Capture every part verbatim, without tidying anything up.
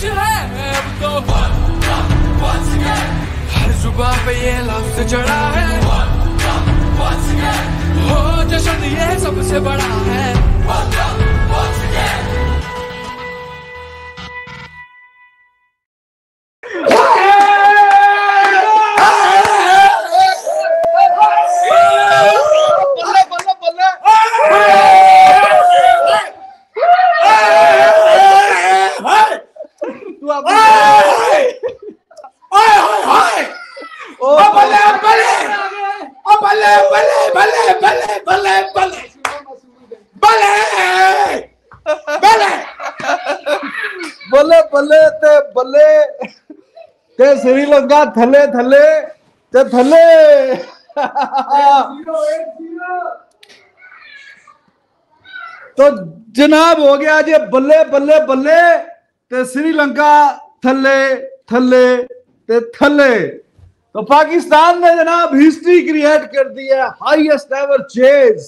जोश है अब तो हर जुबां पे ये लफ्ज चढ़ा है, हो जश्न ये सबसे बड़ा है। बल्ले बल्ले ते बल्ले ते श्रीलंका थले थले ते थले। तो जनाब हो गया जी बल्ले बल्ले बल्ले ते श्रीलंका थले थले ते थले। तो पाकिस्तान ने जनाब हिस्ट्री क्रिएट कर दी है, highest ever chase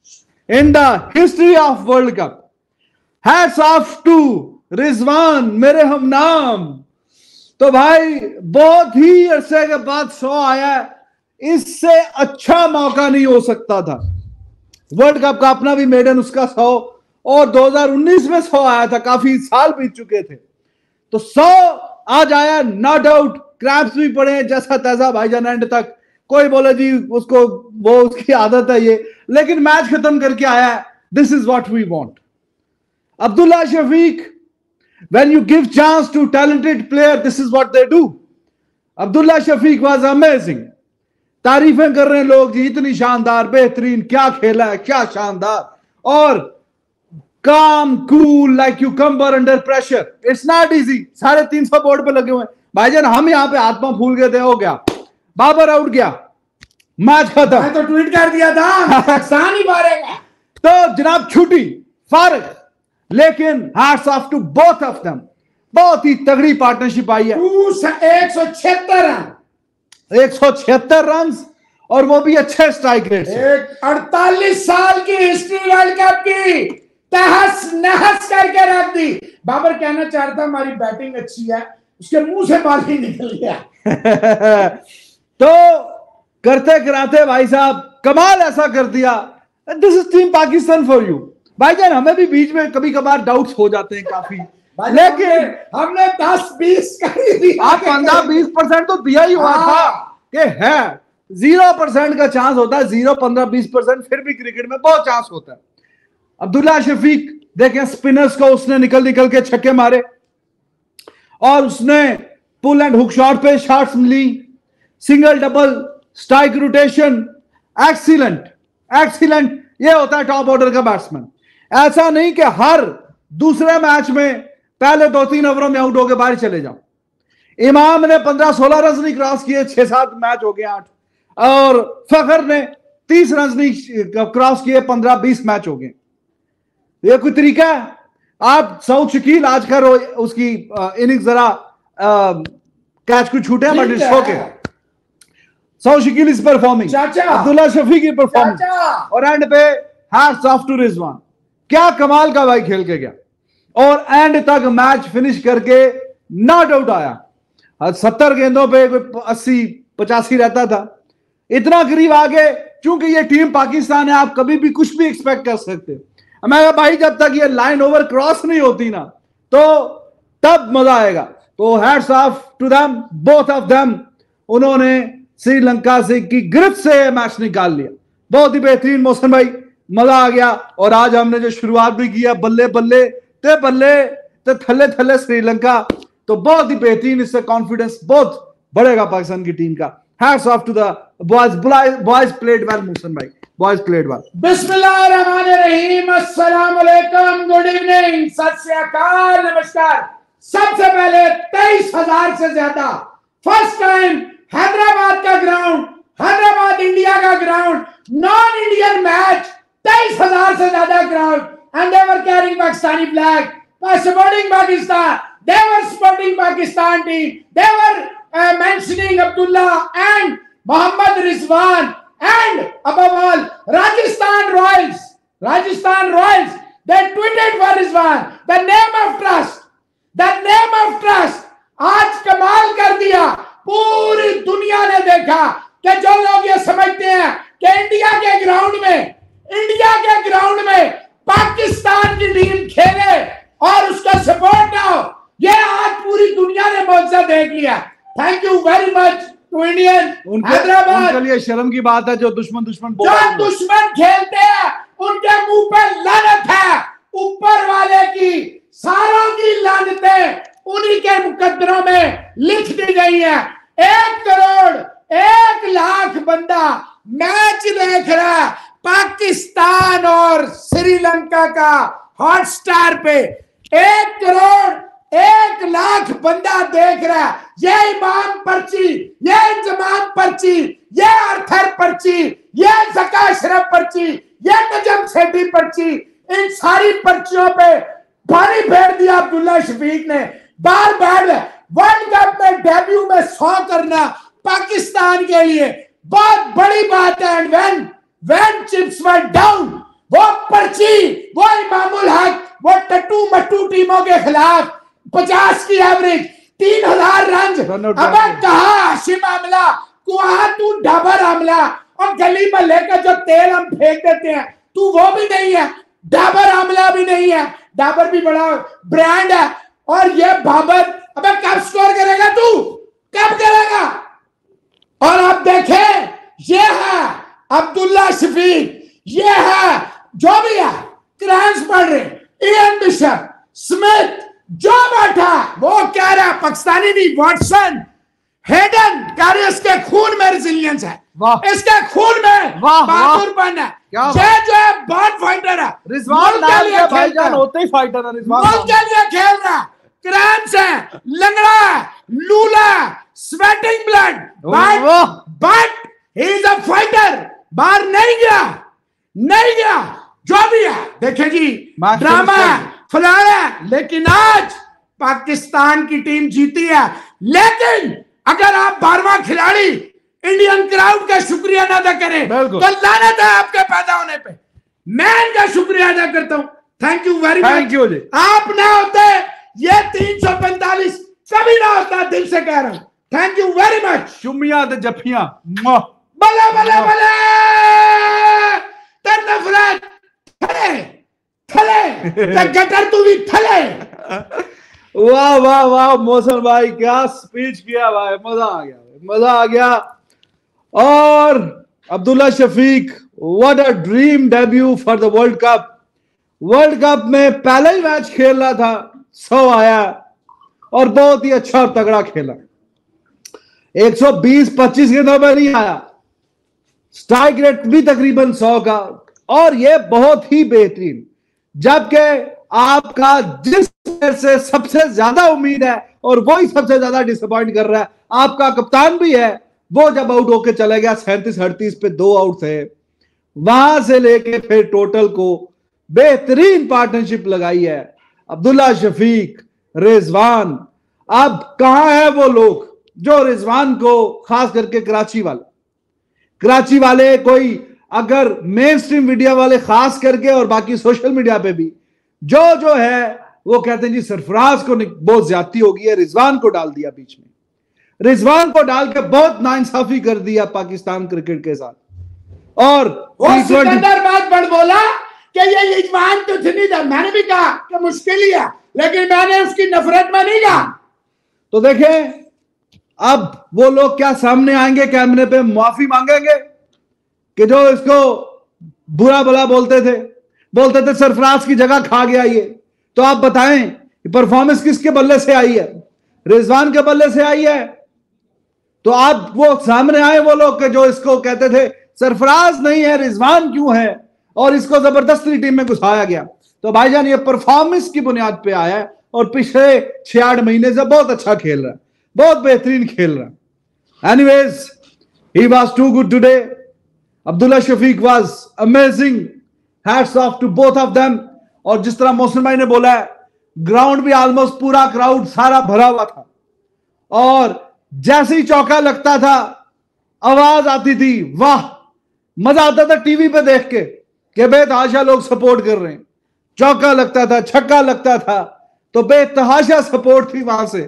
in the history of world Cup. Hats off to Rizwan मेरे हम नाम। तो भाई बहुत ही अरसे के बाद सौ आया, इससे अच्छा मौका नहीं हो सकता था। वर्ल्ड कप का अपना भी मेडन उसका सौ और दो हज़ार उन्नीस में सौ आया था, काफी साल बीत चुके थे। तो सौ आज आया, नो डाउट क्रैप्स भी पड़े हैं जैसा तैसा भाईजान एंड तक। कोई बोले जी उसको वो उसकी आदत है ये, लेकिन मैच खत्म करके आया है। This is what we want. Abdullah Shafiq, when you give chance to talented player, this is what they do. Abdullah Shafiq was amazing. तारीफें कर रहे हैं लोग जी, इतनी शानदार बेहतरीन क्या खेला है, क्या शानदार। और calm cool like cucumber under pressure, it's not easy। साढ़े तीन सौ बोर्ड पे लगे हुए हैं भाईजान, हम यहाँ पे आत्मा फूल गए थे, हो गया बाबर आउट गया, मैच खत्म। मैं तो ट्वीट कर दिया था पाकिस्तान ही मारेगा। तो जनाब छुट्टी फारिग, लेकिन hats off to both of them, बहुत ही तगड़ी पार्टनरशिप आई है। एक सौ छिहत्तर रन एक सौ छिहत्तर रन और वो भी अच्छे स्ट्राइक रेट से। एक अड़तालीस साल की हिस्ट्री वर्ल्ड कप की तहस नहस करके रख दी। बाबर कहना चाहता हमारी बैटिंग अच्छी है, उसके मुंह से बाल ही निकल गया। तो करते कराते भाई साहब कमाल ऐसा कर दिया। This is team Pakistan for you भाईजान। हमें भी बीच में कभी कभार डाउट्स हो जाते हैं काफी, लेकिन हमने दस बीस कर ही दिया। आप पंद्रह बीस परसेंट तो दिया ही हुआ था कि है, जीरो परसेंट का चांस होता है, जीरो पंद्रह बीस परसेंट फिर भी क्रिकेट में बहुत चांस होता है। अब्दुल्ला शफीक देखें, स्पिनर्स को उसने निकल निकल के छक्के मारे और उसने पुल एंड हुक शॉट पे शॉट्स मिली, single double strike rotation, excellent excellent. ये होता है टॉप ऑर्डर का बैट्समैन। ऐसा नहीं कि हर दूसरे मैच में पहले दो तीन ओवरों में आउट होकर बाहर चले जाओ। इमाम ने पंद्रह सोलह रन नहीं क्रॉस किए, छह सात मैच हो गए आठ, और फखर ने तीस रन नहीं क्रॉस किए, पंद्रह बीस मैच हो गए। ये कोई तरीका है? आप सऊद शकील आज का उसकी इनिंग्स जरा कैच को छूटे, but it's okay. Saud Shakeel is performing, Abdullah Shafique की परफॉर्मेंस, और एंड पे हैट्स ऑफ टू रिजवान। क्या कमाल का भाई खेल के गया और एंड तक मैच फिनिश करके नॉट आउट आया। सत्तर गेंदों पे कोई अस्सी पचासी रहता था, इतना करीब आगे। क्योंकि ये टीम पाकिस्तान है, आप कभी भी कुछ भी एक्सपेक्ट कर सकते हो। मैं कहा भाई जब तक ये लाइन ओवर क्रॉस नहीं होती ना तो तब मजा आएगा। तो hats off to them, both of them. उन्होंने श्रीलंका से की गिरफ्त से मैच निकाल लिया। बहुत ही बेहतरीन मौसम भाई, मजा आ गया। और आज हमने जो शुरुआत भी किया बल्ले बल्ले ते बल्ले ते थले थले श्रीलंका, तो बहुत ही बेहतरीन। इससे कॉन्फिडेंस बहुत बढ़ेगा पाकिस्तान की टीम का। Hats off to the boys, boys played well Mohsin भाई, बॉयज प्लेड वेल। बिस्मिल्लाहिर्रहमानिर्रहीम, अस्सलाम वालेकुम, गुड इवनिंग, सत श्री अकाल, नमस्कार। सबसे पहले तेईस हजार से ज्यादा फर्स्ट टाइम हैदराबाद का ग्राउंड, हैदराबाद इंडिया का ग्राउंड, नॉन इंडियन मैच, तेईस हजार से ज्यादा ground, and they were carrying Pakistani flag, supporting Pakistan, they were supporting Pakistan team, they were uh, mentioning Abdullah and Mohammad Rizwan, and above all Rajasthan Royals, Rajasthan Royals, they tweeted for Rizwan, the name of trust, the name of पूरी दुनिया ने देखा कि जो लोग ये समझते हैं कि इंडिया के ग्राउंड में इंडिया के ग्राउंड में पाकिस्तान की टीम खेले और उसका सपोर्ट ना हो, ये आज पूरी दुनिया ने मौजूदा देख लिया। Thank you very much to Indian Hyderabad. उनके लिए शर्म की बात है जो दुश्मन दुश्मन बोल जो दुश्मन खेलते हैं उनके मुंह पे लानत है, ऊपर वाले की सारों की लानतें उन्हीं के मुकद्दरों में लिख दी गई है। एक करोड़ एक लाख बंदा मैच देख रहा है पाकिस्तान और श्रीलंका का हॉटस्टार पे, एक करोड़ एक लाख बंदा देख रहा है। ये इमाम पर्ची, ये इंजमान पर्ची, ये अर्थर पर्ची, ये ज़का अशरफ पर्ची, ये नजम सेठी पर्ची, इन सारी पर्चियों पे पानी फेर दिया अब्दुल्ला शफीक ने। बार बार वर्ल्ड कप में डेब्यू में सौ करना पाकिस्तान के लिए बहुत बड़ी बात है। And when when chips were down, वो पर्ची, वो इमामुल हक, वो टट्टू मट्टू टीमों के खिलाफ पचास की एवरेज, तीन हजार रन। अब कहा हाशिम आमला, कुआ तू डाबर आमला, और गली में लेकर जो तेल हम फेंक देते हैं तू वो भी नहीं है, डाबर आमला भी नहीं है। डाबर भी बड़ा ब्रांड है। और ये बाबर, अबे कब स्कोर करेगा तू, कब करेगा? और अब देखें, ये है अब्दुल्ला शफीक, ये है जो भी है, क्रैंस पढ़ रहे, इयन बिशप, स्मिथ, जो बैठा वो कह रहा है पाकिस्तानी नहीं, वॉटसन, हेडन, कह रहे इसके खून में रेजिलियंस है, इसके खून में बहादुरपन है, ये जो है बॉर्न फाइटर है, रिजवान नाम के भाईजान होते ही फाइटर है। रिजवान मुल्क के लिए खेल रहा है, क्रैम्स है, लंगड़ा है, लूला है, sweating blood, but but he is a fighter. बाहर नहीं गया, नहीं गया, जो भी है देखे जी, ड्रामा है, फलाना है, लेकिन आज पाकिस्तान की टीम जीती है। लेकिन अगर आप बारहवां खिलाड़ी इंडियन क्राउड का शुक्रिया अदा करें तो लानत है आपके पैदा होने पे। मैं इनका शुक्रिया अदा करता हूं, thank you very much. Thank you जी। आप ना होते ये तीन सौ पैंतालीस कभी ना होता, दिल से कह रहा हूं, थैंक यू वेरी मच। चुम्मिया तो जफिया, भले भले भले तर नफरत थले थले गटर तू भी थले। वाह वाह वाह मोहसिन भाई, क्या स्पीच किया भाई, मजा आ गया, मजा आ गया। और Abdullah Shafique, what a dream debut for the world Cup. World Cup में पहला ही मैच खेल रहा था, सौ आया और बहुत ही अच्छा और तगड़ा खेला। एक सौ बीस पच्चीस गेंदों पर नहीं आया, स्ट्राइक रेट भी तकरीबन सौ का, और यह बहुत ही बेहतरीन। जबकि आपका जिस से सबसे ज्यादा उम्मीद है और वही सबसे ज्यादा डिसअपॉइंट कर रहा है, आपका कप्तान भी है, वो जब आउट होके चला गया सैंतीस अड़तीस पे दो आउट थे, वहां से लेके फिर टोटल को बेहतरीन पार्टनरशिप लगाई है अब्दुल्ला शफीक, रिजवान। अब कहां है वो लोग जो रिजवान को, खास करके कराची वाले, कराची वाले कोई अगर मेन स्ट्रीम मीडिया वाले खास करके और बाकी सोशल मीडिया पे भी जो जो है वो कहते हैं जी सरफराज को बहुत ज्यादती हो गई है, रिजवान को डाल दिया बीच में, रिजवान को डाल के बहुत नाइंसाफी कर दिया पाकिस्तान क्रिकेट के साथ। और वो सिकंदर बात बढ़ बोला कि ये रिजवान तो नहीं था, मैंने भी कहा कि मुश्किल ही है, लेकिन मैंने उसकी नफरत में नहीं कहा। तो देखें अब वो लोग क्या सामने आएंगे, कैमरे पे माफी मांगेंगे कि जो इसको बुरा भला बोलते थे, बोलते थे सरफराज की जगह खा गया ये। तो आप बताएं परफॉर्मेंस किसके बल्ले से आई है, रिजवान के बल्ले से आई है? तो आप वो सामने आए वो लोग के जो इसको कहते थे सरफराज नहीं है रिजवान क्यों है, और इसको जबरदस्ती टीम में घुसाया गया। तो भाईजान ये परफॉर्मेंस की बुनियाद पे आया है और पिछले छह आठ महीने से बहुत अच्छा खेल रहा है, बहुत बेहतरीन खेल रहा है। Anyways, he was too good today. Abdullah Shafique was amazing, hats off to both of them. और जिस तरह मोहसिन भाई ने बोला है, ग्राउंड भी ऑलमोस्ट पूरा क्राउड सारा भरा हुआ था, और जैसे ही चौका लगता था आवाज आती थी, वाह, मजा आता था टीवी पे देख के कि बेतहाशा लोग सपोर्ट कर रहे हैं। चौका लगता था, छक्का लगता था, तो बेतहाशा सपोर्ट थी वहां से।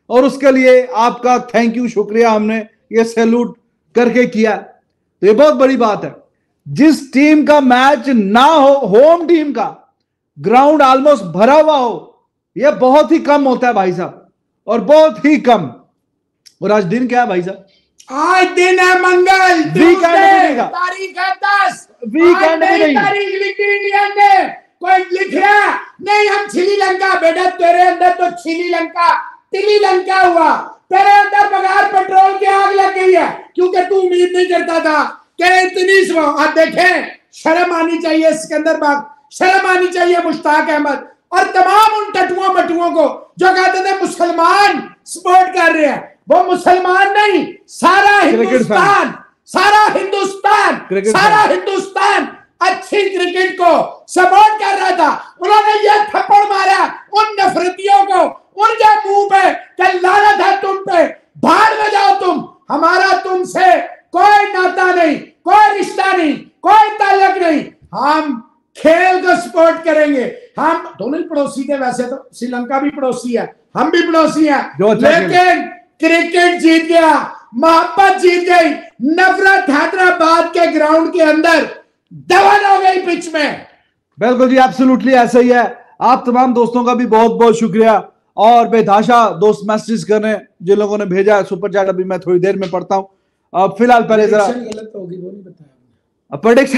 और उसके लिए आपका थैंक यू, शुक्रिया, हमने ये सैल्यूट करके किया। तो ये बहुत बड़ी बात है। जिस टीम का मैच ना हो, होम टीम का ग्राउंड ऑलमोस्ट भरा हुआ हो, यह बहुत ही कम होता है भाई साहब, और बहुत ही कम। और आज दिन क्या है भाई साहब? आज दिन है मंगल, वीकेंड भी नहीं, तारीख है दस, वीकेंड भी नहीं, तारीख लिखी इंडिया ने, कोई लिख रहा नहीं हम श्रीलंका। बेटा तेरे अंदर तो श्रीलंका श्रीलंका हुआ, तेरे अंदर बगैर पेट्रोल की आग लग गई है, क्योंकि तू उम्मीद नहीं करता था कि इतनी। आप देखें, शर्म आनी चाहिए सिकंदर बाग, शर्म आनी चाहिए मुश्ताक अहमद और तमाम उन टटुओं मटुओं को जो कहते थे मुसलमान सपोर्ट कर रहे हैं। वो मुसलमान नहीं, सारा हिंदुस्तान, सारा हिंदुस्तान, सारा हिंदुस्तान अच्छी क्रिकेट को सपोर्ट कर रहा था। उन्होंने ये थप्पड़ मारा उन नफरतियों को उनके मुंह पे कि लानत है तुम पे, भाड़ में जाओ तुम, हमारा तुमसे कोई नाता नहीं, कोई रिश्ता नहीं, कोई ताल्लुक नहीं, हम खेल को सपोर्ट करेंगे। हम दोनों ही पड़ोसी थे, वैसे तो श्रीलंका भी पड़ोसी है, हम भी पड़ोसी हैं, लेकिन क्रिकेट जीत गया, मोहब्बत जीत गई, नफरत हैदराबाद के ग्राउंड के अंदर दबन हो गई पिच में। बिल्कुल जी, एब्सोल्युटली ऐसा ही है। आप तमाम दोस्तों का भी बहुत बहुत शुक्रिया, और बेतहाशा दोस्त मैसेज कर रहे हैं जिन लोगों ने भेजा है सुपर चैट, अभी मैं थोड़ी देर में पढ़ता हूं। अब फिलहाल पहले जरा गलत होगी वो नहीं बताया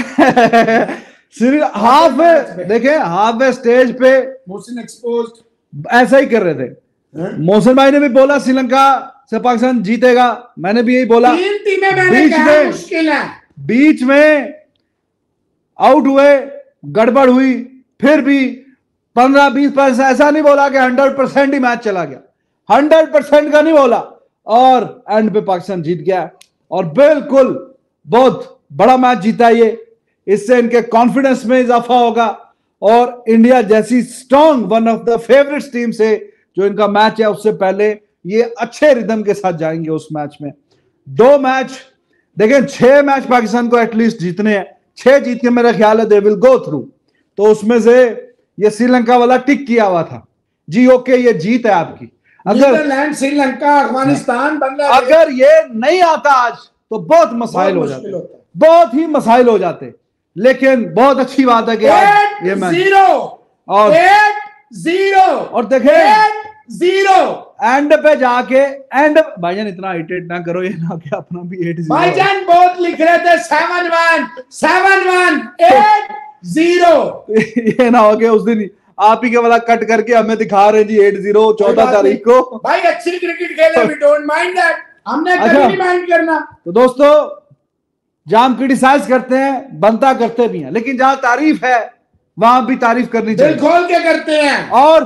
प्रेडिक्शन हाफ में देखें, हाफ में स्टेज पे मोहसिन एक्सपोज्ड ऐसा ही कर रहे थे। मोहसिन भाई ने भी बोला श्रीलंका से पाकिस्तान जीतेगा, मैंने भी यही बोला। तीन टीमें मैंने बीच कहा में मुश्किल है, बीच में आउट हुए, गड़बड़ हुई, फिर भी पंद्रह बीस परसेंट, ऐसा नहीं बोला कि हंड्रेड परसेंट ही मैच चला गया, हंड्रेड परसेंट का नहीं बोला, और एंड पे पाकिस्तान जीत गया और बिल्कुल बहुत बड़ा मैच जीता ये। इससे इनके कॉन्फिडेंस में इजाफा होगा और इंडिया जैसी strong one of the favourite team से जो इनका मैच है उससे पहले ये अच्छे रिदम के साथ जाएंगे उस मैच में। दो मैच देखें, छह मैच पाकिस्तान को एटलीस्ट जीतने हैं, छह जीत के मेरा ख्याल है दे विल गो थ्रू। तो उसमें से ये श्रीलंका वाला टिक किया हुआ था जी, ओके ये जीत है आपकी। अगर श्रीलंका, अफगानिस्तान, बांग्लादेश, अगर ये नहीं आता आज तो बहुत मसाइल हो जाते, बहुत ही मसाइल हो जाते। लेकिन बहुत अच्छी बात है कि आज ये मैच जीरो और एट जीरो और देखें जीरो एंड पे जाके एंड भाईजान इतना इरिटेट ना करो, ये ना कि अपना भी एट जीरो। भाईजान बहुत लिख रहे थे seven one seven one eight zero, ये ना हो गया उस दिन आप ही के वाला कट करके हमें दिखा रहे जी एट जीरो चौदह तारीख को। भाई अच्छी क्रिकेट खेले, वी डोंट माइंड दैट, हमने कभी अच्छा। नहीं माइंड करना। तो दोस्तों जहां हम क्रिटिसाइज करते हैं बनता करते भी हैं, लेकिन जहां तारीफ है वहां भी तारीफ करनी चाहिए, दिल खोल के करते हैं। और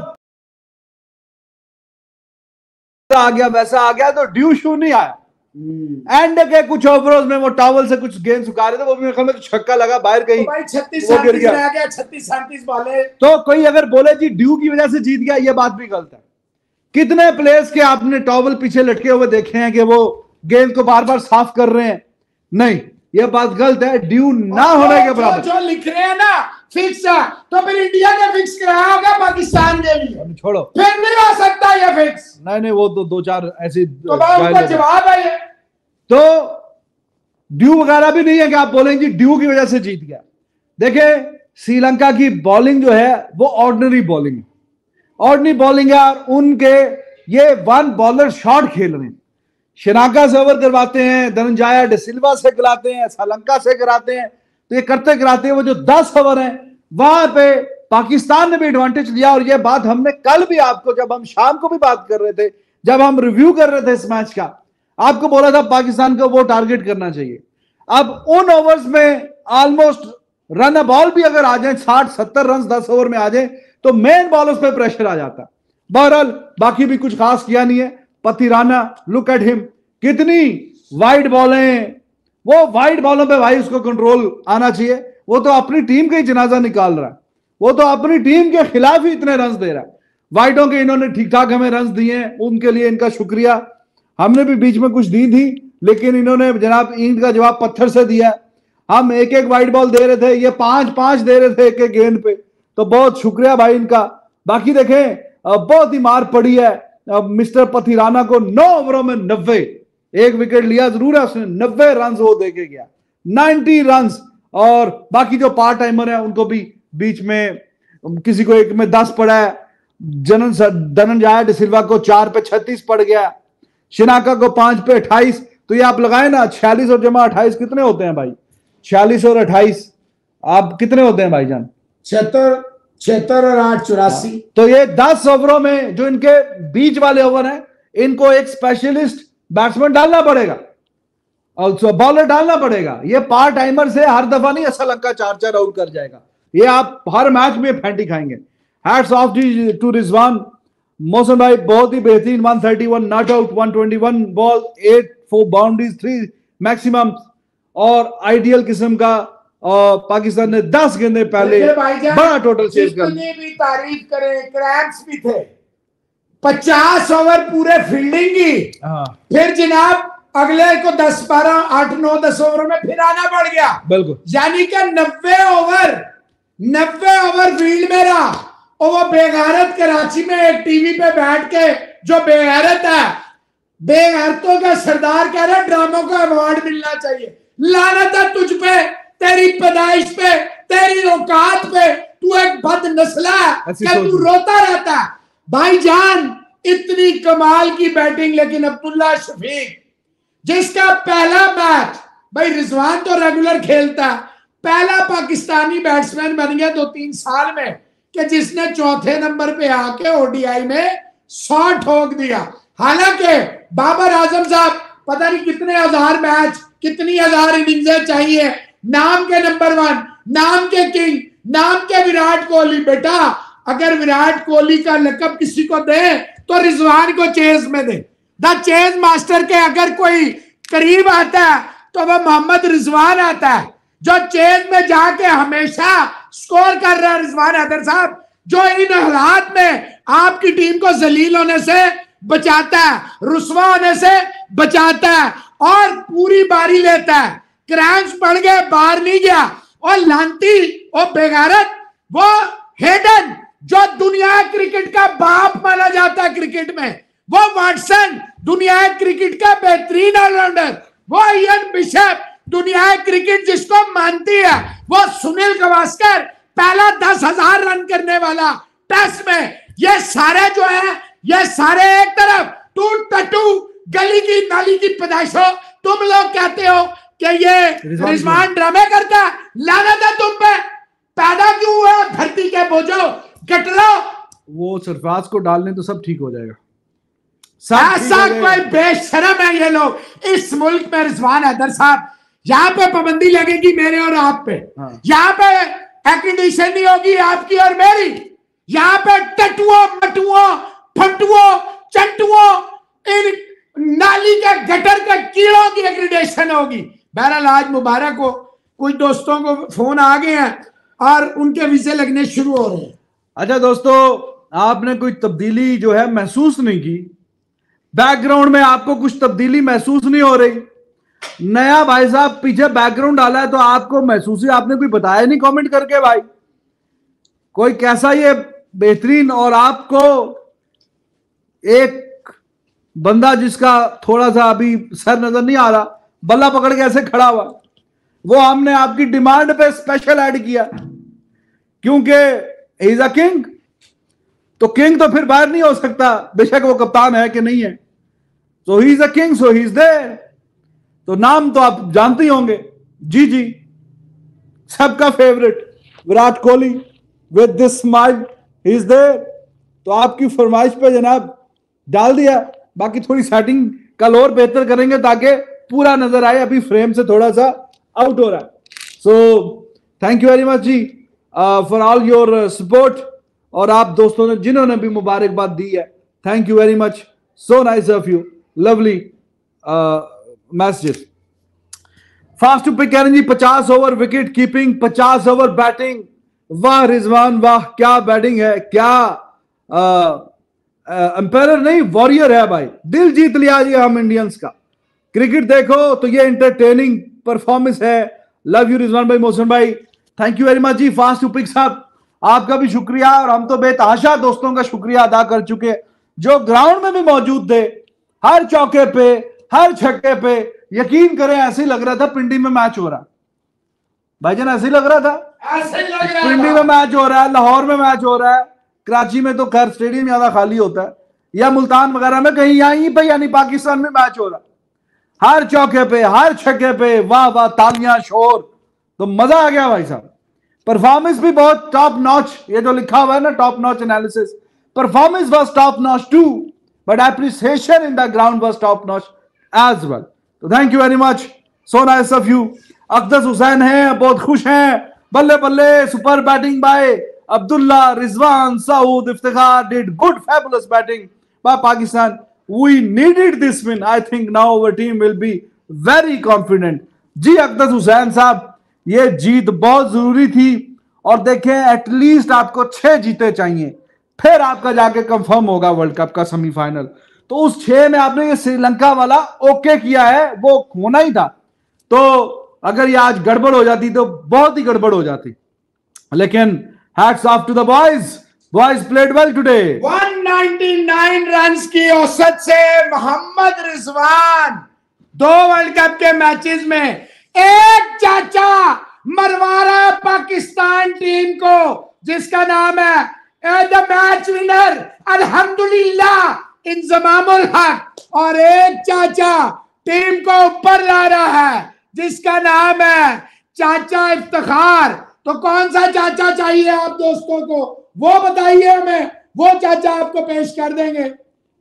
आ गया वैसा आ गया तो ड्यू शू नहीं आया। एंड के कुछ ओवरों में वो टॉवल से कुछ गेंद सुखा रहे थे, वो भी मेरे ख्याल में छक्का लगा बाहर कहीं, तो भाई छत्तीस वो गिर सैंतीस गया। रह गया, छत्तीस सैंतीस बॉले। तो कोई अगर बोले जी ड्यू की वजह से जीत गया, ये बात भी गलत है। कितने प्लेयर्स के आपने टॉवल पीछे लटके हुए देखे हैं कि वो गेंद को बार बार साफ कर रहे हैं? नहीं, ये बात गलत है, ड्यू ना होने के बराबर। जो लिख रहे हैं ना फिक्स है, तो फिर इंडिया ने फिक्स कराया होगा पाकिस्तान के लिए, छोड़ो, फिर नहीं हो सकता ये फिक्स। नहीं नहीं वो दो दो चार ऐसी तो उनका जवाब है ये। तो ड्यू वगैरह भी नहीं है कि आप बोलेंगे ड्यू की वजह से जीत गया। देखिए श्रीलंका की बॉलिंग जो है वो ऑर्डिनरी बॉलिंग है, ऑर्डिनरी बॉलिंग है, और उनके ये वन बॉलर शॉट खेल रहे हैं। श्रीलंका से ओवर करवाते हैं, धनंजय डिसिल्वा से कराते हैं, श्रीलंका से कराते हैं, तो ये करते कराते हैं वो जो दस ओवर हैं वहां पे पाकिस्तान ने भी एडवांटेज लिया। और ये बात हमने कल भी आपको, जब हम शाम को भी बात कर रहे थे, जब हम रिव्यू कर रहे थे इस मैच का, आपको बोला था पाकिस्तान को वो टारगेट करना चाहिए। अब उन ओवर्स में ऑलमोस्ट रन बॉल भी अगर आ जाए, साठ सत्तर रन दस ओवर में आ जाए, तो मेन बॉलर्स पे प्रेशर आ जाता। बहरहाल बाकी भी कुछ खास किया नहीं है। पतिराना, लुक एट हिम, कितनी वाइड बॉलें, वो वाइड बॉलों पे भाई उसको कंट्रोल आना चाहिए। वो तो अपनी टीम का ही जनाजा निकाल रहा है, वो तो अपनी टीम के खिलाफ ही इतने रन दे रहा है। वाइडों के इन्होंने ठीक ठाक हमें रन दिए हैं, उनके लिए इनका शुक्रिया। हमने भी बीच में कुछ दी थी, लेकिन इन्होंने जनाब ईंट का जवाब पत्थर से दिया। हम एक एक वाइड बॉल दे रहे थे, ये पांच पांच दे रहे थे एक एक गेंद पे, तो बहुत शुक्रिया भाई इनका। बाकी देखें बहुत ही मार पड़ी है, अब मिस्टर पथिराना को नौ ओवरों में नब्बे, एक विकेट लिया जरूर है उसने, नब्बे रन वो देके गया, नब्बे रन। और बाकी जो पार्ट टाइमर है उनको भी बीच में, किसी को एक में दस पड़ा है, जनन धनंजय डिसिल्वा को चार पे छत्तीस पड़ गया, शिनाका को पांच पे अट्ठाईस। तो ये आप लगाए ना, छियालीस और जमा अट्ठाईस कितने होते हैं भाई? छियालीस और अट्ठाईस आप कितने होते हैं भाईजान? छिहत्तर, छिहत्तर और आठ चौरासी। तो ये दस ओवरों में जो इनके बीच वाले ओवर हैं, इनको एक स्पेशलिस्ट बैट्समैन डालना पड़ेगा और बॉलर डालना पड़ेगा। ये पार टाइमर से हर दफा नहीं श्रीलंका चार चार आउट कर जाएगा, ये आप हर मैच में फैंटी खाएंगे। Hats off to Rizwan Mohsin भाई, बहुत ही बेहतरीन, एक सौ इकतीस नॉट आउट, एक सौ इक्कीस बॉल, आठ फोर बाउंड्रीज, थ्री मैक्सिमम और आइडियल किस्म का। और पाकिस्तान ने दस गेंदे पहले बड़ा टोटल चेज कर, जितनी भी तारीफ करें, क्रैम्प्स भी थे, पचास ओवर पूरे फील्डिंग की, हाँ। फिर जनाब अगले को दस बारह आठ नौ दस ओवर में फिर आना पड़ गया, बिल्कुल, यानी कि नब्बे ओवर नब्बे ओवर फील्ड में रहा। और वो बेगैरत कराची में एक टीवी पे बैठ के जो बेगैरत है, बेगैरतों का सरदार कह रहा है ड्रामों का अवार्ड मिलना चाहिए। लानत है तुझ पे, तेरी पैदाइश पे, तेरी औकात पे, तू एक बदनस्ला है क्या तू रोता रहता है। भाईजान इतनी कमाल की बैटिंग, लेकिन अब्दुल्ला शफीक जिसका पहला मैच, भाई रिजवान तो रेगुलर खेलता है, पहला पाकिस्तानी बैट्समैन बन गया दो तीन साल में कि जिसने चौथे नंबर पे आके ओडीआई में सौ ठोक दिया। हालांकि बाबर आजम साहब पता नहीं कितने हजार मैच, कितनी हजार इनिंग्सें चाहिए, नाम के नंबर वन, नाम के किंग, नाम के विराट कोहली। बेटा अगर विराट कोहली का लकब किसी को दे तो रिजवान को चेज में दे, द चेज मास्टर के अगर कोई करीब आता है तो वह मोहम्मद रिजवान आता है, जो चेज में जाके हमेशा स्कोर कर रहा है रिजवान हैदर साहब, जो इन हालात में आपकी टीम को जलील होने से बचाता है, रुस्वा होने से बचाता है और पूरी बारी लेता है। क्रैम्स पड़ गए, बाहर नहीं गया। और लांती और बेगारत वो हेडन जो दुनिया क्रिकेट का बाप माना जाता है क्रिकेट में, वो वाटसन दुनिया क्रिकेट का बेहतरीन ऑलराउंडर, वो इयन बिशप दुनिया क्रिकेट जिसको मानती है, वो सुनील गावस्कर पहला दस हजार रन करने वाला टेस्ट में। ये सारे जो है, ये सारे एक तरफ टू टटू गली की नाली की पैदाइश हो, तुम लोग कहते हो कि ये रिजवान ड्रामे करता है। लानत है तुम पे, पैदा क्यों हुआ धरती के बोझो, कटलो। वो सरफराज को डालने तो सब ठीक हो जाएगा। ऐसा कोई बेशरम है ये लोग इस मुल्क में। रिजवान हैदर साहब, यहाँ पे पाबंदी लगेगी मेरे और आप पे, हाँ। यहाँ पे एक्रीडिशन नहीं होगी आपकी और मेरी, यहाँ पे टटुओं मटुओं फटुओं चंटुओं इन नाली के गटर के कीड़ों की एक्रीडेशन होगी। बहरहाल आज मुबारक हो, कुछ दोस्तों को फोन आ गए हैं और उनके वीजे लगने शुरू हो रहे हैं। अच्छा दोस्तों, आपने कोई तब्दीली जो है महसूस नहीं की, बैकग्राउंड में आपको कुछ तब्दीली महसूस नहीं हो रही? नया भाई साहब पीछे बैकग्राउंड डाला है तो आपको महसूस ही, आपने कोई बताया नहीं कमेंट करके भाई कोई कैसा ये बेहतरीन। और आपको एक बंदा जिसका थोड़ा सा अभी सर नजर नहीं आ रहा, बल्ला पकड़ के ऐसे खड़ा हुआ, वो हमने आपकी डिमांड पे स्पेशल ऐड किया क्योंकि इज अ किंग। तो किंग तो फिर बाहर नहीं हो सकता, बेशक वो कप्तान है कि नहीं है। So he is a king, so he is there. तो नाम तो आप जानते ही होंगे, जी जी, सबका favourite Virat Kohli with this smile, he is there. तो आपकी फरमाइश पे जनाब डाल दिया। बाकी थोड़ी सेटिंग कल और बेहतर करेंगे ताकि पूरा नजर आए, अभी फ्रेम से थोड़ा सा आउट हो रहा है। So thank you very much जी फॉर ऑल योर सपोर्ट। और आप दोस्तों ने जिन्होंने भी मुबारकबाद दी है, thank you very much, so nice of you, lovely messages. Fast to pick करें जी, पचास ओवर विकेट कीपिंग, पचास ओवर बैटिंग। वाह रिजवान वाह, क्या बैटिंग है, क्या अंपायर नहीं वॉरियर है भाई। दिल जीत लिया जी हम इंडियंस का। क्रिकेट देखो तो ये एंटरटेनिंग परफॉर्मेंस है। लव यू रिजवान भाई, मोहसिन भाई, थैंक यू वेरी मच जी। फास्ट टू पिक साहब आपका भी शुक्रिया, और हम तो बेतहाशा दोस्तों का शुक्रिया अदा कर चुके। जो ग्राउंड में भी मौजूद थे, हर चौके पे, हर छक्के पे, यकीन करें ऐसे ही लग रहा था पिंडी में मैच हो रहा। भाईजान ऐसे ही लग रहा था, ऐसे ही लग रहा पिंडी में मैच हो रहा है, लाहौर में मैच हो रहा है, कराची में तो खैर स्टेडियम ज्यादा खाली होता है, या मुल्तान वगैरह में कहीं यहीं पे यानी पाकिस्तान में मैच हो रहा, हर चौके पे, हर छक्के पे वाह वाह, तालियां, शोर, तो मजा आ गया भाई साहब। परफॉर्मेंस भी बहुत टॉप नॉच, ये जो लिखा हुआ है ना top notch analysis, performance was top notch too, but appreciation in the ground was top notch as well. तो thank you very much, so nice of you. Aqdas Hussain हैं, बहुत खुश हैं, बल्ले बल्ले, super batting by Abdullah, Rizwan, Saud, Iftikhar did good fabulous batting by Pakistan. We needed this win. I think now our team will be very confident. जी अकदस हुसैन साहब, ये जीत बहुत जरूरी थी, और देखें एटलीस्ट आपको छह जीते चाहिए, फिर आपका जाके कंफर्म होगा वर्ल्ड कप का सेमीफाइनल। तो उस छह में आपने ये श्रीलंका वाला ओके किया है, वो होना ही था। तो अगर ये आज गड़बड़ हो जाती तो बहुत ही गड़बड़ हो जाती, लेकिन hats off to the boys, boys played well today. एक सौ निन्यानवे रन्स की औसत से मोहम्मद रिजवान दो वर्ल्ड कप के मैचेस में एक चाचा मरवा रहा है पाकिस्तान टीम को, जिसका नाम है द मैच विनर अल्हम्दुलिल्लाह इंजमामुल हक, और एक चाचा टीम को ऊपर ला रहा है जिसका नाम है चाचा इफ्तिखार। तो कौन सा चाचा चाहिए आप दोस्तों को, वो बताइए हमें, वो चाचा आपको पेश कर देंगे।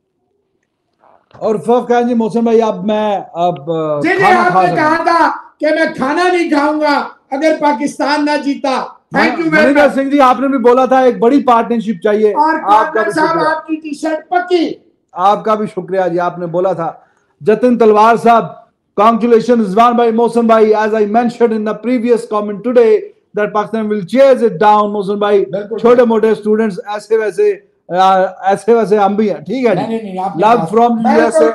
और फर्क जी मौसम भाई, अब मैं अब जी जी आपने कहा था कि मैं खाना नहीं खाऊंगा अगर पाकिस्तान ना जीता। Thank you very much Singh ji, आपने भी बोला था एक बड़ी पार्टनरशिप चाहिए, और आपका भी साहब शुक्रिया, आपकी टी शर्ट पक्की, आपका भी शुक्रिया जी, आपने बोला था। जतिन तलवार साहब, कांग्रेचुलेशन रिजवान भाई, मौसम भाई, as I mentioned in the previous comment today that Pakistan will chase it down। मौसम भाई, छोटे मोटे स्टूडेंट्स ऐसे वैसे ऐसे वैसे हम भी हैं, ठीक है जी। लव फ्रॉम यूएसए,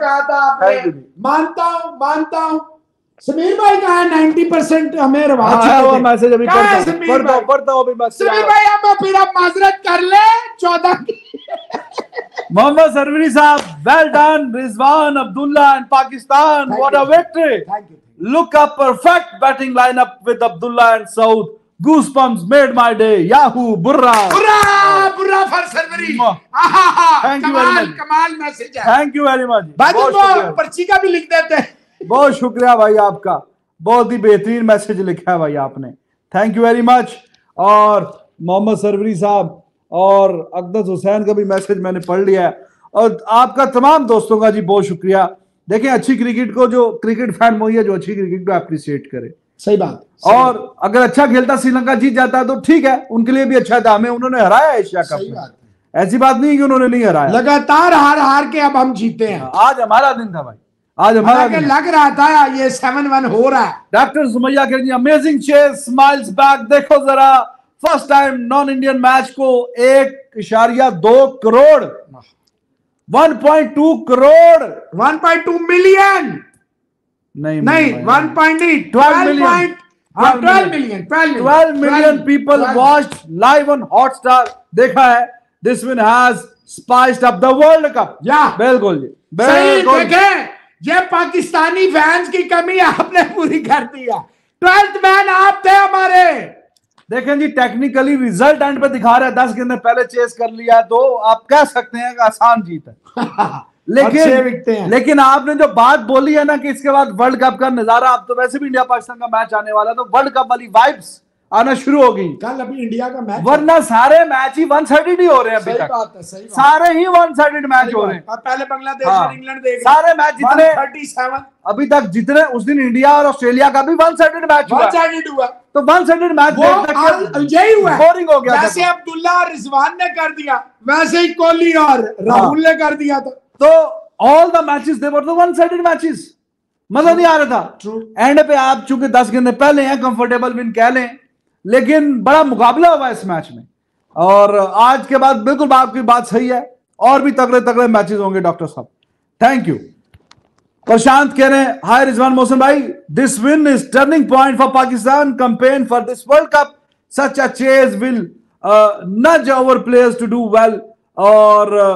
मानता हूं मानता हूं। समीर भाई कहा है नब्बे परसेंट हमें रवाज है, वो मैसेज अभी पढ़ता हूं पढ़ता हूं पढ़ता हूं अभी मैसेज। समीर भाई अब फिर आप माजरत कर ले चौदह की। मोहम्मद सरवरी साहब, well done Rizwan, Abdullah and Pakistan, what a victory. Thank you. Look up, perfect batting lineup with Abdullah and Saud. Goosebumps made my day. Yahoo! Burra! बुरा बुरा for Sarwari. Thank you very कमाल much. कमाल मैसेज है। Thank you very much. बाकी बहुत वो शुक्रिया। पर्ची का भी लिख देते हैं। बहुत शुक्रिया भाई आपका, बहुत ही बेहतरीन मैसेज लिखा है भाई आपने, थैंक यू वेरी मच। और मोहम्मद सरवरी साहब और अकदस हुसैन का भी मैसेज मैंने पढ़ लिया है, और आपका तमाम दोस्तों का जी बहुत शुक्रिया। देखें, अच्छी क्रिकेट को, जो क्रिकेट फैन वही है जो अच्छी क्रिकेट को अप्रिशिएट करे। सही बात। और अगर अच्छा खेलता श्रीलंका जीत जाता है तो ठीक है, उनके लिए भी अच्छा था, हमें उन्होंने हराया एशिया कप में, ऐसी बात नहीं कि उन्होंने नहीं हराया, लगातार हार हार के अब हम जीते हैं। आज हमारा दिन था भाई, आज हमारा दिन लग रहा था ये सेवन वन हो रहा है। डॉक्टर सुमैया के ji amazing chase, smiles back, देखो जरा first time non Indian match को एक इशारिया दो crore one point two crore one point two million नहीं नहीं one point eight twelve million twelve million twelve million people watched live on Hotstar. देखा है, this win has spiced up the world Cup. या बिल्कुल जी, सही देखें, ये पाकिस्तानी फैंस की कमी आपने पूरी कर दिया। ट्वेल्थ मैन आप थे हमारे। देखें जी, टेक्निकली रिजल्ट एंड पे दिखा रहे हैं, दस गेंद पहले चेस कर लिया तो आप कह सकते हैं कि आसान जीत है। लेकिन लेकिन आपने जो बात बोली है ना कि इसके बाद वर्ल्ड कप का नजारा, अब तो वैसे भी इंडिया पाकिस्तान का मैच आने वाला है, तो वर्ल्ड कप वाली वाइब्स आना शुरू हो गई। कल अभी इंडिया का मैच, वरना सारे मैच ही वन साइडेड ही हो रहे हैं अभी तक। बात है, सही बात। सारे ही वन साइडेड मैच हो रहे हैं। पहले बांग्लादेश हाँ, और इंग्लैंड देख सारे मैच जितने सैंतीस अभी तक जितने, उस दिन इंडिया और ऑस्ट्रेलिया का भी वन साइडेड मैच हुआ, हुआ तो वन साइडेड मैच यही हुआ, बोरिंग हो गया। जैसे अब्दुल्ला और रिजवान ने कर दिया, वैसे ही कोहली और राहुल ने कर दिया। तो all the matches they were the one sided matches, मजा नहीं आ रहा था। एंड पे आप चूंकि दस गेंदे पहले हैं, कंफर्टेबल विन कह लें, लेकिन बड़ा मुकाबला हुआ इस मैच में। और आज के बाद बिल्कुल आपकी बात सही है, और भी तगड़े तगड़े मैचेस होंगे डॉक्टर साहब। Thank you. प्रशांत कह रहे हैं, हाय रिजवान मोहसिन भाई, this win is turning point for Pakistan campaign for this world cup. Such a chase will nudge our players to do well, और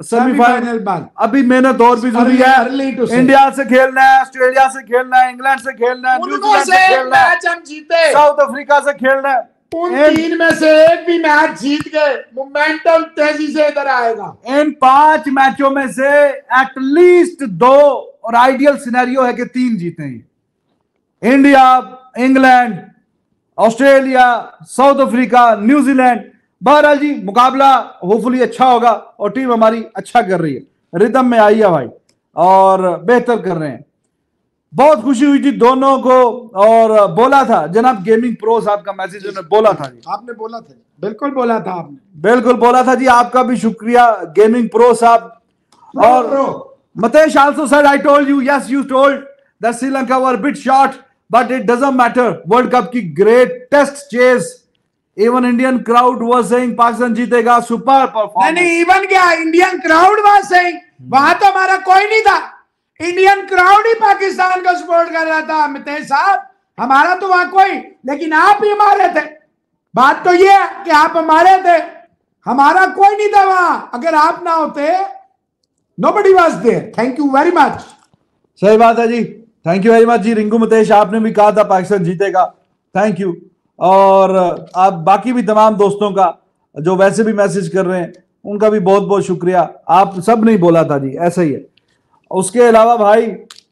सेमीफाइनल बाद अभी मेहनत और भी जरूरी early to है। say. इंडिया से खेलना है, ऑस्ट्रेलिया से खेलना है, इंग्लैंड से खेलना है, उनमें न्यूजीलैंड से से एक खेलना है, मैच हम जीते, साउथ अफ्रीका से खेलना है। उन इन- तीन में से एक भी मैच जीत गए, मोमेंटम तेजी से इधर आएगा। इन पांच मैचों में से एटलीस्ट दो, और आइडियल सिनेरियो है कि तीन जीते हैं। India, England, Australia, South Africa, New Zealand. बहरहाल जी मुकाबला होपफुली अच्छा होगा और टीम हमारी अच्छा कर रही है, रिदम में आई है भाई और बेहतर कर रहे हैं। बहुत खुशी हुई थी दोनों को, और बोला था जनाब गेमिंग प्रो साहब का मैसेज उन्होंने बोला था जी, आपने बोला था, बिल्कुल बोला था आपने, बिल्कुल बोला था जी। आपका भी शुक्रिया गेमिंग प्रो साहब। और pro Matesh also said, I told you, yes, you told that Sri Lanka were a bit short, but it doesn't matter. World Cup की greatest chase. Even Indian crowd was saying Pakistan जीतेगा, super नहीं performance. नहीं, even क्या Indian crowd वहां से, वहां तो हमारा कोई नहीं था, इंडियन क्राउड ही पाकिस्तान का सपोर्ट कर रहा था मितेश साहब, हमारा तो वहां कोई, लेकिन आप ही हमारे थे। बात तो ये है कि आप हमारे थे, हमारा कोई नहीं था वहां। अगर आप ना होते, nobody was there. Thank you very much. सही बात है जी, थैंक यू वेरी मच जी। रिंकू मतेश आपने भी कहा था पाकिस्तान जीतेगा, थैंक यू। और आप बाकी भी तमाम दोस्तों का जो वैसे भी मैसेज कर रहे हैं उनका भी बहुत बहुत शुक्रिया। आप सब नहीं बोला था जी, ऐसा ही है। उसके अलावा भाई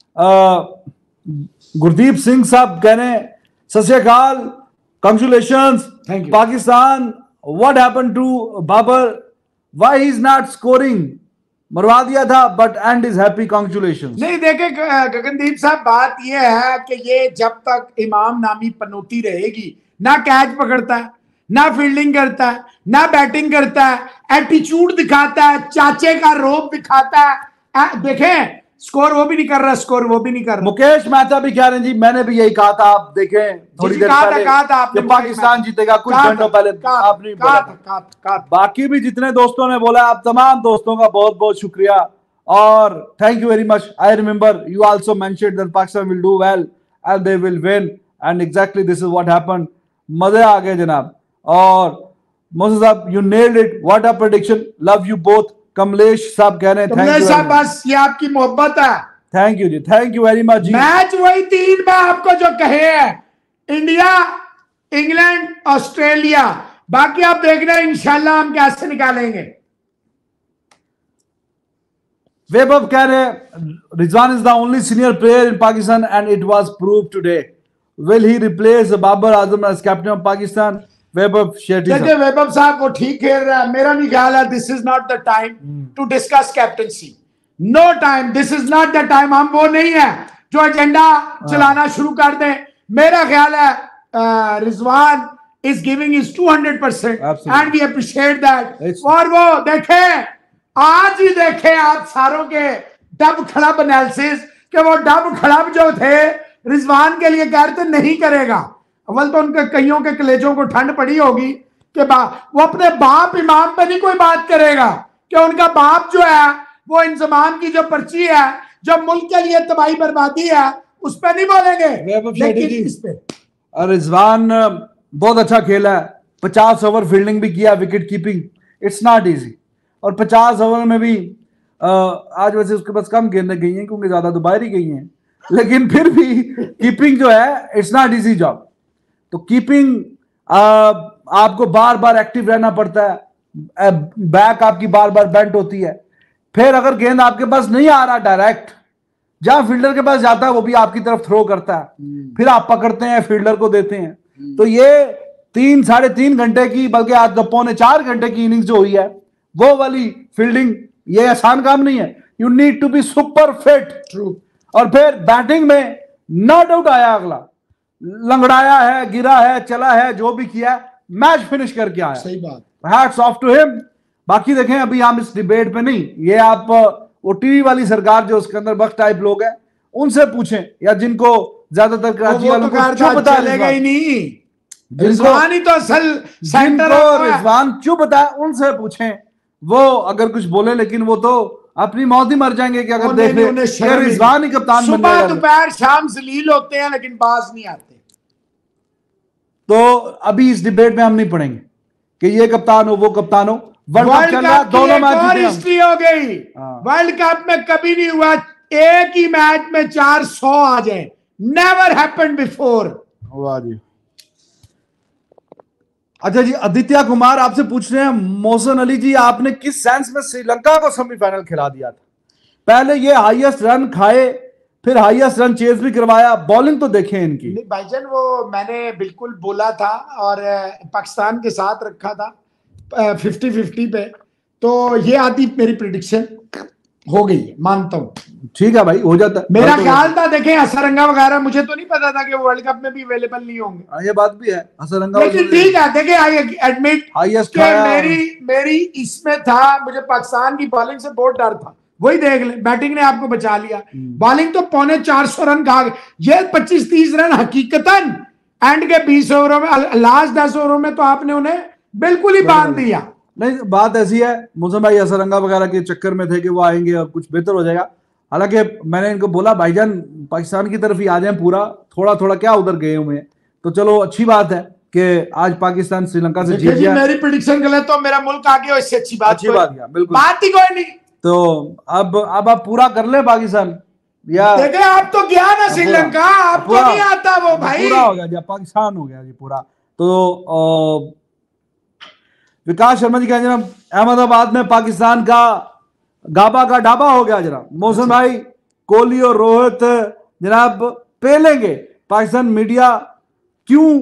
गुरदीप सिंह साहब कह रहे हैं Sat Shri Akal, congratulations Thank you. Pakistan, what happened to Babar, why he is not scoring, मरवा दिया था but and is happy, congratulations. नहीं देखे गगनदीप साहब, बात यह है कि ये जब तक इमाम नामी पनौती रहेगी, ना कैच पकड़ता है, ना फील्डिंग करता है, ना बैटिंग करता है, एटीट्यूड दिखाता है, चाचे का रोब दिखाता है, देखें स्कोर वो भी नहीं कर रहा, स्कोर वो भी नहीं कर रहा। मुकेश मेहता भी कह रहे हैं जी, मैंने भी यही कहा था, आप देखें थोड़ी देर कहा था, पहले कहा था आपने, कि पाकिस्तान जीतेगा, कुछ घंटों पहले आपने बोला था। बाकी भी जितने दोस्तों ने बोला, आप तमाम दोस्तों का बहुत बहुत शुक्रिया और thank you very much. I remember you also mentioned that Pakistan will do well and they will win, and exactly this is what happened. मजे आ गए जनाब। और मोहसिन साहब you nailed it, what a prediction, love you both. Kamlesh साहब कह रहे हैं थैंक यू साहब, बस ये आपकी मोहब्बत है। थैंक यू जी, थैंक यू वेरी मच जी। मैच वही तीन में आपको जो कहे हैं, इंडिया, इंग्लैंड, ऑस्ट्रेलिया, बाकी आप देख रहे हैं इंशाल्लाह हम कैसे निकालेंगे। वेबब कह रहे हैं Rizwan is the only senior player in Pakistan and it was prove today, will he replace Babar Azam as captain of Pakistan. वेबब शेट्टी देखिए वेबब साहब वो ठीक खेल रहा है, मेरा नहीं ख्याल है this is not the time to discuss captaincy, no time, this is not the time. हम वो नहीं है जो एजेंडा चलाना शुरू कर दें। मेरा ख्याल है Rizwan is giving is two hundred percent and we appreciate that. और वो देखें, आज ही देखें आप सारों के डब खड़ब एनालिसिस कि वो डब खड़ब जो थे रिजवान के लिए कह रहे थे नहीं करेगा। अव्वल तो उनके कईयों के कलेजों को ठंड पड़ी होगी कि वो अपने बाप इमाम पे नहीं कोई बात करेगा कि उनका बाप जो है वो इंजमाम की जो पर्ची है, जो मुल्क के लिए तबाही बर्बादी है, उस पर नहीं बोलेंगे। लेकिन इस पे रिजवान बहुत अच्छा खेला है, पचास ओवर फील्डिंग भी किया, wicket keeping, it's not easy. और पचास ओवर में भी आ, आज वैसे उसके पास कम गेंदें गई हैं क्योंकि ज्यादा तो बाहर ही गई हैं, लेकिन फिर भी कीपिंग जो है इट्स नॉट इजी जॉब। तो कीपिंग आपको बार बार एक्टिव रहना पड़ता है, बैक आपकी बार बार बेंट होती है, फिर अगर गेंद आपके पास नहीं आ रहा डायरेक्ट, जहां फील्डर के पास जाता है वो भी आपकी तरफ थ्रो करता है, फिर आप पकड़ते हैं फील्डर को देते हैं। तो ये तीन साढ़े तीन घंटे की, बल्कि आज तो पौने चार घंटे की इनिंग्स जो हुई है वो वाली फील्डिंग, ये आसान काम नहीं है। You need to be super fit. True. और फिर बैटिंग में नो डाउट आया, अगला लंगड़ाया है, गिरा है, चला है, जो भी किया मैच फिनिश करके आया। सही बात, हैट्स ऑफ टू हिम। बाकी देखें अभी हम इस डिबेट पे नहीं, ये आप वो टीवी वाली सरकार जो उसके अंदर वक्त टाइप लोग हैं उनसे पूछें, या जिनको ज्यादातर कराची वालों को चुप बता चलेगा ही नहीं, रिजवान ही तो असल सेंटर रिजवान चुप बता, उनसे पूछें, वो अगर कुछ बोले, लेकिन वो तो अपनी मौत ही मर जाएंगे कि अगर देख ले रिजवान ही कप्तान बन सुबह दोपहर शाम जलील होते हैं लेकिन बाज नहीं आते। तो अभी इस डिबेट में हम नहीं पढ़ेंगे कि ये कप्तान हो वो कप्तान हो, वर्ल्ड चल रहा है, कप दोनों की मैच एक और जीते हम। हिस्ट्री हो गई। हाँ। वर्ल्ड कप में कभी नहीं हुआ एक ही मैच में चार सौ आ जाए, नेवर हैपेंड बिफोर। वाह जी। अच्छा जी, आदित्य कुमार आपसे पूछ रहे हैं, मोहसिन अली जी आपने किस सेंस में श्रीलंका को सेमीफाइनल खिला दिया था? पहले ये हाईएस्ट रन खाए, फिर हाईएस्ट रन चेज भी करवाया, बॉलिंग तो देखें इनकी। नहीं भाईजान, वो मैंने बिल्कुल बोला था और पाकिस्तान के साथ रखा था फिफ्टी फिफ्टी पे, तो ये आती मेरी प्रिडिक्शन हो गई है, मानता हूं। ठीक है भाई, हो जाता है। मेरा तो ख्याल था, देखें असरंगा वगैरह, मुझे तो नहीं पता था कि वो वर्ल्ड कप में भी अवेलेबल नहीं होंगे। हाँ, ये बात भी है, असरंगा लेकिन ठीक है, देखें आई एडमिट हाईएस्ट कि मेरी मेरी इसमें था, मुझे पाकिस्तान की बॉलिंग से बहुत डर था। वही देख ले, बैटिंग ने आपको बचा लिया। बॉलिंग तो पौने चार सौ रन खा गए, ये पच्चीस तीस रन हकीकतन एंड के बीस ओवरों में, लास्ट दस ओवरों में तो आपने उन्हें बिल्कुल ही बांध दिया। नहीं, बात ऐसी है, मुझे भाई असरंगा वगैरह के चक्कर में थे कि वो आएंगे और कुछ बेहतर हो जाएगा। हालांकि मैंने इनको बोला भाईजान पाकिस्तान की तरफ ही आ जाए, पूरा थोड़ा थोड़ा क्या उधर गए हुए हैं, तो चलो अच्छी बात है कि आज पाकिस्तान श्रीलंका से जीत गया। मेरी प्रेडिक्शन गलत तो मेरा मुल्क आगे, इससे अच्छी बात अच्छी बात है, बिल्कुल बात ही कोई नहीं। तो अब अब आप पूरा कर ले पाकिस्तान, या देखे आप तो गया ना श्रीलंका, आपको नहीं आता वो भाई। पूरा हो गया जी, पाकिस्तान हो गया जी पूरा। तो विकास शर्मा जी कह जनाब, अहमदाबाद में पाकिस्तान का गाबा का ढाबा हो गया जनाब। मौसम भाई, कोहली और रोहित जनाब पेलेंगे, पाकिस्तान मीडिया क्यों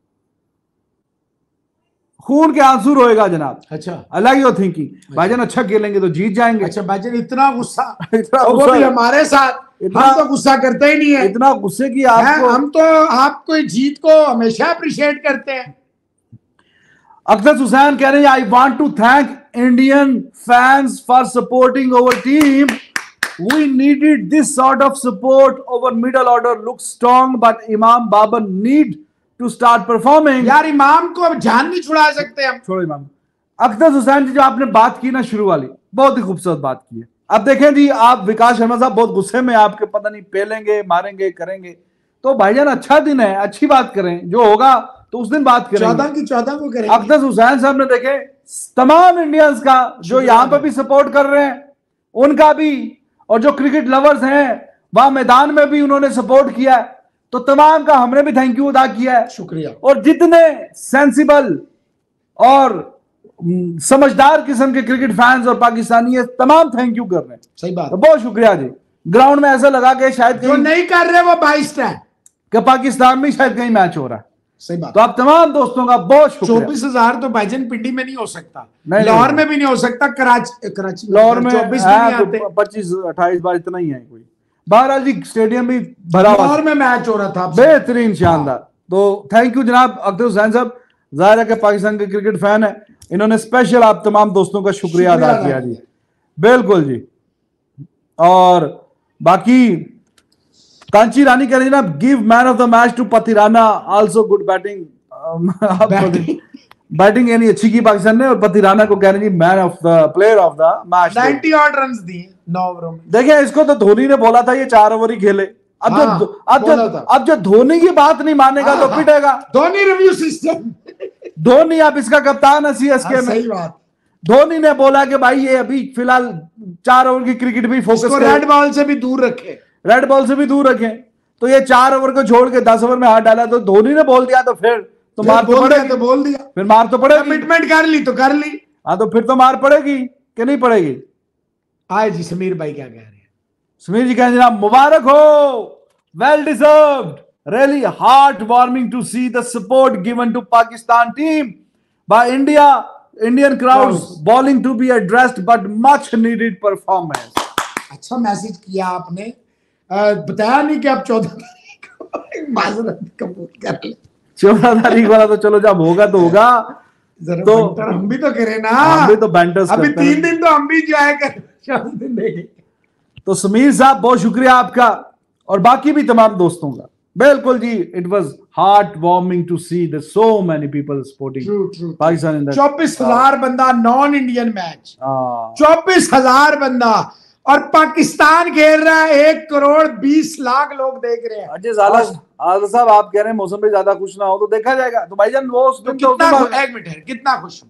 खून के आंसू रोएगा जनाब। अच्छा, अलग योर थिंकिंग भाईजान, अच्छा खेलेंगे तो जीत जाएंगे। अच्छा भाईजान, इतना गुस्सा इतना वो गुस्सा भी हमारे साथ, हम तो गुस्सा करते ही नहीं है। इतना गुस्से की आपको, हम तो आपको जीत को हमेशा अप्रिशिएट करते हैं। अक्सर हुसैन कह रहे हैं, I want to thank Indian fans for supporting our team, we needed this sort of support, over middle order look strong but Imam Babar need to start performing. यार इमाम को अब जान नहीं छुड़ा सकते हम। छोड़ो इमाम। अक्सर हुसैन जी, जो आपने बात की ना शुरू वाली, बहुत ही खूबसूरत बात की है। अब देखें जी, आप विकास शर्मा साहब बहुत गुस्से में, आपके पता नहीं पेलेंगे मारेंगे करेंगे, तो भाईजान अच्छा दिन है, अच्छी बात करें, जो होगा तो उस दिन बात करेंगे, चौदह की चौदह को करेंगे। अक्सर हुसैन साहब ने देखे तमाम इंडियंस का जो यहाँ पे भी सपोर्ट कर रहे हैं उनका भी, और जो क्रिकेट लवर्स हैं वहां मैदान में भी उन्होंने सपोर्ट किया है, तो तमाम का हमने भी थैंक यू अदा किया है, शुक्रिया। और जितने सेंसिबल और समझदार किस्म के क्रिकेट फैंस और पाकिस्तानी है, तमाम थैंक यू कर रहे हैं। सही बात, तो बहुत शुक्रिया जी। ग्राउंड में ऐसा लगा के शायद जो नहीं कर रहे वो बाईस है कि पाकिस्तान में शायद कहीं मैच हो रहा है। सही बात। तो आप तमाम दोस्तों का बहुत शुक्रिया। चौबीस हजार तो भाईजान पिंडी में नहीं हो सकता, नहीं, लाहौर नहीं। में भी नहीं हो सकता, कराची कराची लाहौर में चौबीस में नहीं आते, पच्चीस अट्ठाईस बार इतना ही है कोई। बहरहाल जी, स्टेडियम भी भरा हुआ, लाहौर में मैच हो रहा था, बेहतरीन शानदार। तो थैंक यू जनाब अख्तर हुसैन साहब, जाहिर है कि पाकिस्तान के क्रिकेट फैन है, इन्होंने स्पेशल आप तमाम दोस्तों का शुक्रिया अदा किया जी। बिल्कुल जी। और बाकी कांची रानी कह रही ना, give man of the match to Pathirana, also good batting. Batting यानी अच्छी की पाकिस्तान ने, और पतिराना को कह रही man of the player of the match, ninety odd runs दिए नौ ओवरों में। देखिए इसको तो धोनी ने बोला था ये चार ओवर ही खेले, अब हाँ, जो अब जो अब जो धोनी की बात नहीं मानेगा तो पिटेगा। धोनी रिव्यू सिस्टम, धोनी अब इसका कप्तान है सीएसके में। सही बात। धोनी ने बोला कि भाई ये अभी फिलहाल चार ओवर की क्रिकेट भी फोकस करें, रेड बॉल से भी दूर रखे, रेड बॉल से भी दूर रखें। तो ये चार ओवर को छोड़ के दस ओवर में हाथ डाला, तो धोनी ने बोल दिया तो फिर तो मार तो पड़ेगी, तो बोल दिया, फिर मार तो पड़ेगी। कमिटमेंट कर ली तो कर ली। हाँ, तो फिर तो मार पड़ेगी कि नहीं पड़ेगी। आए जी, समीर भाई क्या कह रहे हैं? समीर जी कह रहे हैं, मुबारक हो, well deserved, really heartwarming to see the support given to Pakistan team by India, Indian crowds bowling to be addressed but much needed performance। अच्छा मैसेज किया आपने, आ, बताया नहीं कि आप चौदह तारीख को माजरत कबूल कर ले। चौदह तारीख वाला तो चलो जब होगा तो होगा, तो हम भी तो करें ना, हम भी तो बैंटर्स अभी तीन दिन तो हम भी जाए कर, चार दिन देंगे। तो समीर साहब बहुत शुक्रिया आपका, और बाकी भी तमाम दोस्तों का। बिल्कुल जी, it was heart warming to see the so many people supporting Pakistan in that. चौबीस हजार बंदा नॉन इंडियन मैच, हाँ, चौबीस हजार बंदा, और पाकिस्तान खेल रहा है, एक करोड़ बीस लाख लोग देख रहे हैं। अजय ज़ाला आज़ा साहब आप कह रहे हैं मौसम पे ज्यादा खुश ना हो तो देखा जाएगा। तो भाईजान वो तो कितना, एक मिनट है, कितना खुश हूं,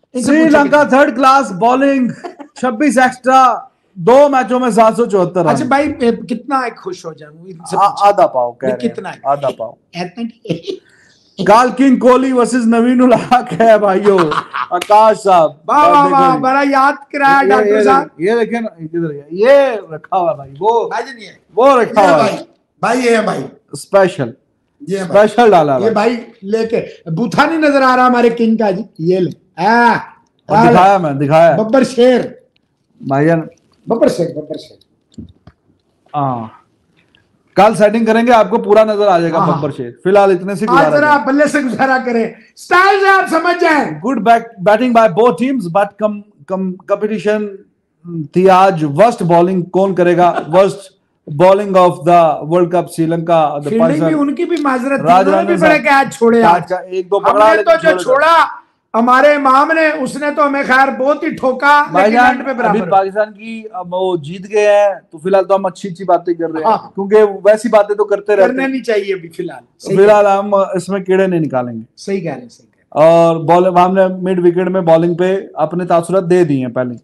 श्रीलंका थर्ड क्लास बॉलिंग, छब्बीस एक्स्ट्रा, दो मैचों में सात सौ चौहत्तर। अच्छा भाई कितना है, खुश हो जाऊं? आधा पाव कह रहे कितना है? आधा पाव। गाल किंग कोहली वर्सेस नवीन उल हक है भाइयों। आकाश साहब वाह वाह वाह, बड़ा याद कराया डॉक्टर साहब। ये देखें ना, इधर ये रखा हुआ भाई, वो वो रखा हुआ भाई। भाई ये है भाई स्पेशल, ये स्पेशल डाला ये भाई लेके। बूथा नहीं नजर आ रहा हमारे किंग का जी, ये ले आ, दिखाया मैं दिखाया बब्बर शेर भाईजान, बब्बर शेर बब्बर शेर। हाँ कल सेटिंग करेंगे, आपको पूरा नजर आ जाएगा बब्बर शेर। फिलहाल इतने से आज जरा बल्ले से गुजारा करें, स्टाइल से आप समझ जाएं। Good back batting by both teams but कम कम कंपटीशन थी आज। वर्स्ट बॉलिंग कौन करेगा? Worst bowling of the world cup Sri Lanka. Fielding भी उनकी भी माजरत थी, उन्होंने भी बड़े कैच छोड़े आज। एक दो पकड़ा, हमने तो जो छोड़ा हमारे इमाम ने, उसने तो हमें खैर बहुत ही ठोका, लेकिन एंड पे बराबर। अभी पाकिस्तान की अब वो जीत गए हैं तो फिलहाल तो हम अच्छी अच्छी बातें कर रहे हैं। हाँ। क्योंकि वैसी बातें तो करते रहते करने नहीं चाहिए अभी फिलहाल। फिलहाल हम इसमें कीड़े नहीं निकालेंगे। सही कह रहे हैं, सही कह रहे हैं। और बॉलिंग हमने मिड विकेट में बॉलिंग पे अपने तासुरात दे दिए हैं पहले।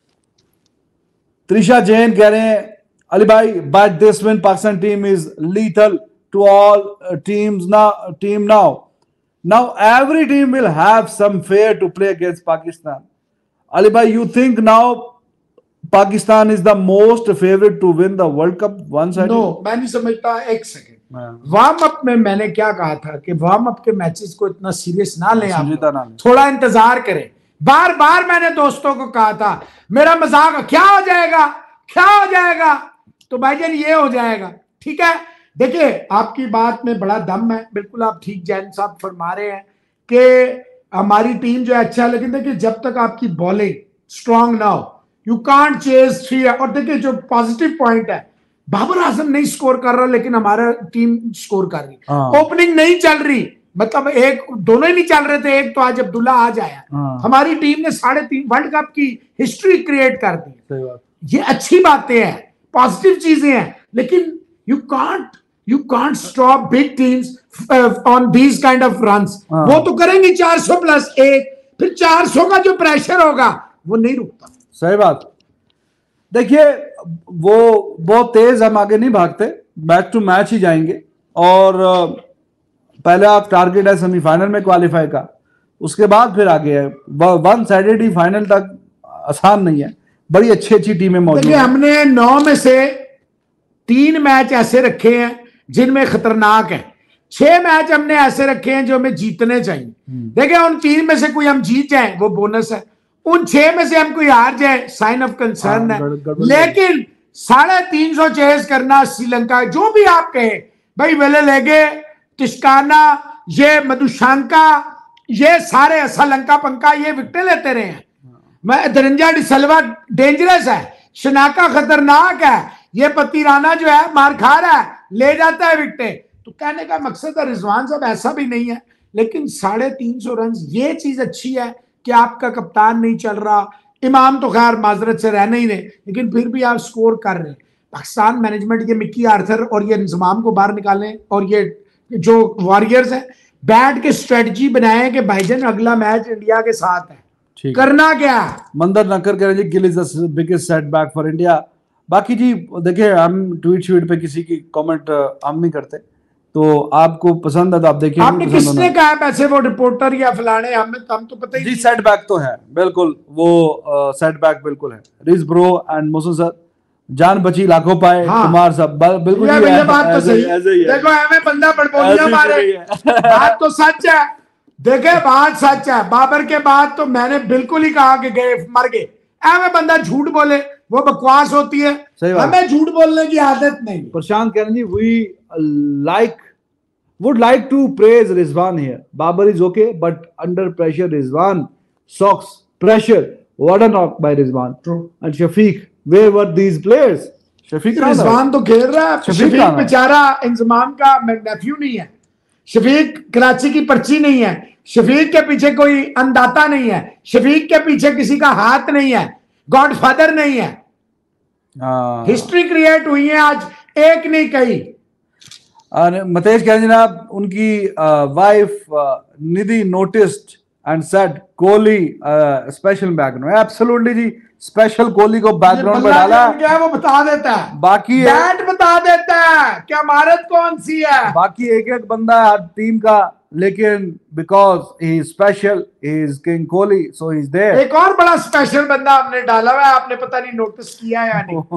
त्रिशा जैन कह रहे हैं अली भाई, but this win Pakistan team is lethal to all teams now team now Now every team will have some fear to play against Pakistan. Ali bhai, you think now Pakistan is the most favorite to win the World Cup one sided? No, मैं नहीं समझता। एक second, warm up में मैंने क्या कहा था कि वार्म अप के मैचेस को इतना सीरियस ना लें, आप थोड़ा इंतजार करें। बार बार मैंने दोस्तों को कहा था मेरा मजाक क्या हो जाएगा, क्या हो जाएगा, तो भाईजान ये हो जाएगा। ठीक है, देखिए आपकी बात में बड़ा दम है, बिल्कुल आप ठीक जैन साहब फरमा रहे हैं कि हमारी टीम जो है अच्छा है, लेकिन देखिए जब तक आपकी बॉलिंग स्ट्रांग ना हो यू कांट चेज थ्री। और देखिए जो पॉजिटिव पॉइंट है, बाबर आजम नहीं स्कोर कर रहा लेकिन हमारा टीम स्कोर कर रही। ओपनिंग नहीं चल रही, मतलब एक दोनों ही नहीं चल रहे थे, एक तो आज अब्दुल्ला आज आया। हमारी टीम ने साढ़े तीन वर्ल्ड कप की हिस्ट्री क्रिएट कर दी। ये अच्छी बातें हैं, पॉजिटिव चीजें हैं, लेकिन you can't You can't stop big teams uh, on these kind of runs. वो तो करेंगे चार सौ प्लस एक, फिर चार सौ का जो प्रेशर होगा वो नहीं रुकता। सही बात। देखिए वो बहुत तेज हम आगे नहीं भागते, बैक टू मैच ही जाएंगे। और पहले आप टारगेट है सेमीफाइनल में क्वालिफाई का, उसके बाद फिर आगे है। वन साइडेड ही फाइनल तक आसान नहीं है, बड़ी अच्छी अच्छी टीमें मौजूद हैं। हमने नौ में से तीन मैच ऐसे रखे हैं जिनमें खतरनाक है, छह मैच हमने ऐसे रखे हैं जो हमें जीतने चाहिए। देखिए उन तीन में से कोई हम जीत जाएं वो बोनस है, उन छह में से हम कोई हार जाए साइन ऑफ कंसर्न है। लेकिन साढ़े तीन सौ चेस करना श्रीलंका, जो भी आप कहे भाई, वेले लेगे, टिस्काना, ये मधुशांका, ये सारे श्रीलंका पंका ये विकेटें लेते रहे हैं। मैं धनंजय डिसल्वा डेंजरस है, शनाका खतरनाक है, ये पतिराना जो है मार खा रहा है, ले जाता है विकेटें। तो कहने का मकसद है रिजवान साहब ऐसा भी नहीं है, लेकिन साढ़े तीन सौ रन ये चीज अच्छी है कि आपका कप्तान नहीं चल रहा। इमाम तो खैर माजरत से रहने ही नहीं, लेकिन फिर भी आप स्कोर कर रहे हैं। पाकिस्तान मैनेजमेंट ये मिक्की आर्थर और ये इंजमाम को बाहर निकालें, और ये जो वॉरियर्स हैं बैठ के स्ट्रेटजी बनाए कि भाईजान अगला मैच इंडिया के साथ है, करना क्या। मंदर नकर कह रहे Gill is the biggest setback for India. बाकी जी देखिए हम ट्वीट शीट पे किसी की कमेंट हम नहीं करते, तो आपको पसंद है तो आप देखिए। आपने किसने कहा पैसे वो रिपोर्टर या फलाने, हमें हम तो पता ही जी। सेटबैक तो है बिल्कुल, वो सेटबैक बिल्कुल है। Riz bro and Mohsin sir, जान बची लाखों पाए। हाँ। कुमार साहब बिल्कुल ये ये बात तो सही। देखो हमें बंदा बड़बोलियां मारे, बात तो सच है। देखे बात सच है, बाबर के बाद तो मैंने बिल्कुल ही कहा कि गए मर गए। हमें बंदा झूठ बोले वो बकवास होती है, हमें झूठ बोलने की आदत नहीं। प्रशांत कह रहे जी we like would like to praise Rizwan here, Babar is okay but under pressure Rizwan soaks pressure, what a knock by Rizwan and Shafiq, where were these players. Shafiq Rizwan तो खेल रहा है, शफीक बेचारा इंजमाम का नेफ्यू नहीं है, शफीक कराची की पर्ची नहीं है, शफीक के पीछे कोई अंदाता नहीं है, शफीक के पीछे किसी का हाथ नहीं है, गॉडफादर नहीं है। हिस्ट्री क्रिएट हुई है आज, एक नहीं कही। मतेश कह जनाब उनकी wife Nidhi noticed and said Kohli uh, special background. Absolutely जी, स्पेशल कोहली को बैकग्राउंड में डाला, क्या वो बता देता है, बाकी बैट बता देता है क्या महारत कौन सी है, बाकी एक एक बंदा है टीम का, लेकिन because he is special, he is king Kohli, so he is there. एक और बड़ा स्पेशल बंदा हमने डाला हुआ है, आपने पता नहीं नोटिस किया या नहीं।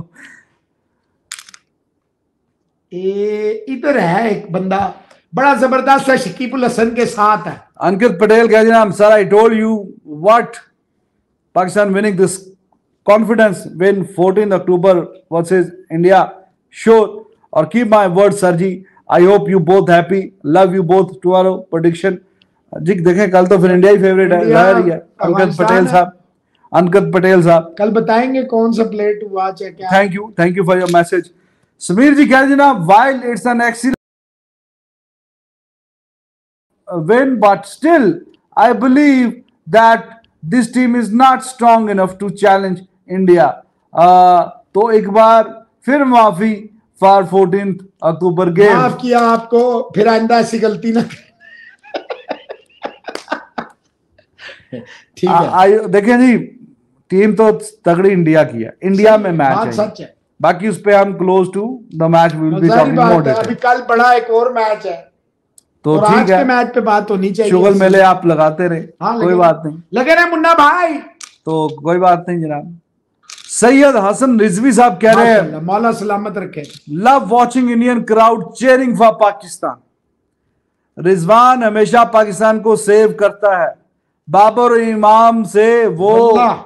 इधर है एक बंदा बड़ा जबरदस्त है, शकीबुल हसन के साथ है। अंकित पटेल कह रहे हैं sir I told you what Pakistan winning this confidence win fourteen October versus India sure और कीप माय वर्ड सर जी, I hope you both happy, love you both, tomorrow prediction जी देखें कल तो फिर इंडिया ही फेवरेट है, जाहिर है। अंकित पटेल साहब, अंकित पटेल साहब कल बताएंगे कौन सा प्लेट हुआ चाहे क्या। Thank you, thank you for your message. Sameer जी कह रहे हैं ना while it's an excellent win, but still I believe that this team is not strong enough to challenge India. uh, तो एक बार फिर माफी फॉर फोर्टीन अक्टूबर गेम। माफ किया आपको, फिर आइंदा ऐसी गलती ना ठीक है। देखें जी टीम तो तगड़ी इंडिया की है, इंडिया में मैच है, सच है, बाकी उस पे हम close to the match will be talking more. अभी कल बड़ा एक और मैच है तो और ठीक आज है, के मैच पे बात होनी चाहिए। शुगल मेले आप लगाते रहे, हाँ, कोई बात नहीं, लगे रहे मुन्ना भाई, तो कोई बात नहीं जनाब। सैयद हसन रिजवी साहब कह रहे हैं मौला सलामत रखे, love watching Indian crowd cheering for Pakistan. Rizwan हमेशा पाकिस्तान को सेव करता है, बाबर इमाम से वो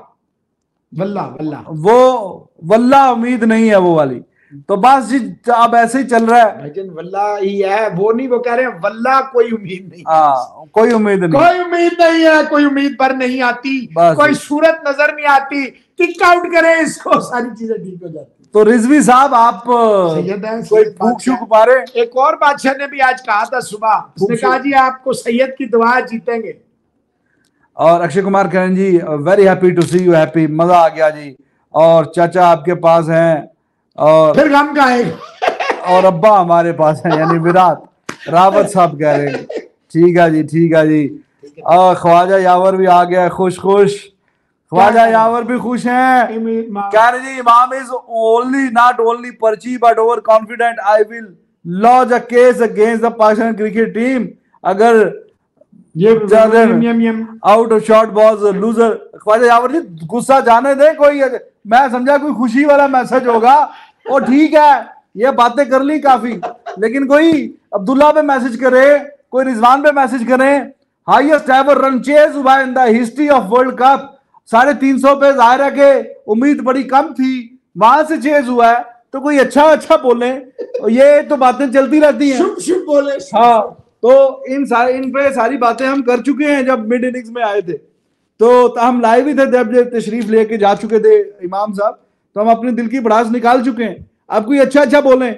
वल्ला वल्ला वो वल्ला उम्मीद नहीं है वो वाली, तो बस जी अब ऐसे ही चल रहा है। लेकिन वल्ला ही है वो, नहीं वो कह रहे हैं वल्ला कोई उम्मीद नहीं, हाँ कोई उम्मीद नहीं, कोई उम्मीद नहीं है, कोई उम्मीद पर नहीं आती, कोई सूरत नजर नहीं आती, किक आउट करें इसको, सारी चीजें ठीक हो जाती। तो रिजवी साहब आप सैयद हैं, कोई भूख शूख मारे। एक और बादशाह ने भी आज कहा था सुबह, उसने कहा जी आपको सैयद की दुआ जीतेंगे। और Akshay Kumar Karan ji very happy to see you happy, मजा आ गया जी, और चाचा आपके पास हैं और फिर गम का आएगा और अब्बा हमारे पास है, यानी विराट रावत साहब कह रहे हैं। ठीक है जी, ठीक है जी। और ख्वाजा यावर भी आ गया, खुश खुश ख्वाजा यावर भी खुश हैं, कह रहे जी Imam is only not only पर्ची but over confident, I will launch a case against the Pakistan cricket team, अगर ये out of shot balls loser. Khawaja Yawar ji गुस्सा जाने दे, कोई मैं समझा कोई खुशी वाला मैसेज होगा, और ठीक है ये बातें कर ली काफी, लेकिन कोई अब्दुल्ला पे मैसेज करे, कोई रिजवान पे मैसेज करे, हाईएस्ट एवर रन चेज हुआ in the history of world cup, साढ़े तीन सौ पे जाहिर है कि उम्मीद बड़ी कम थी, वहां से चेज हुआ है, तो कोई अच्छा अच्छा बोले, ये तो बातें चलती रहती हैं, शुभ शुभ बोले। हाँ तो इन सारे इन पे सारी बातें हम कर चुके हैं जब मिड इनिंग्स में आए थे, तो, तो हम लाइव ही थे जब तशरीफ लेके जा चुके थे इमाम साहब, तो हम अपने दिल की भड़ास निकाल चुके हैं, आप कोई अच्छा अच्छा बोलें।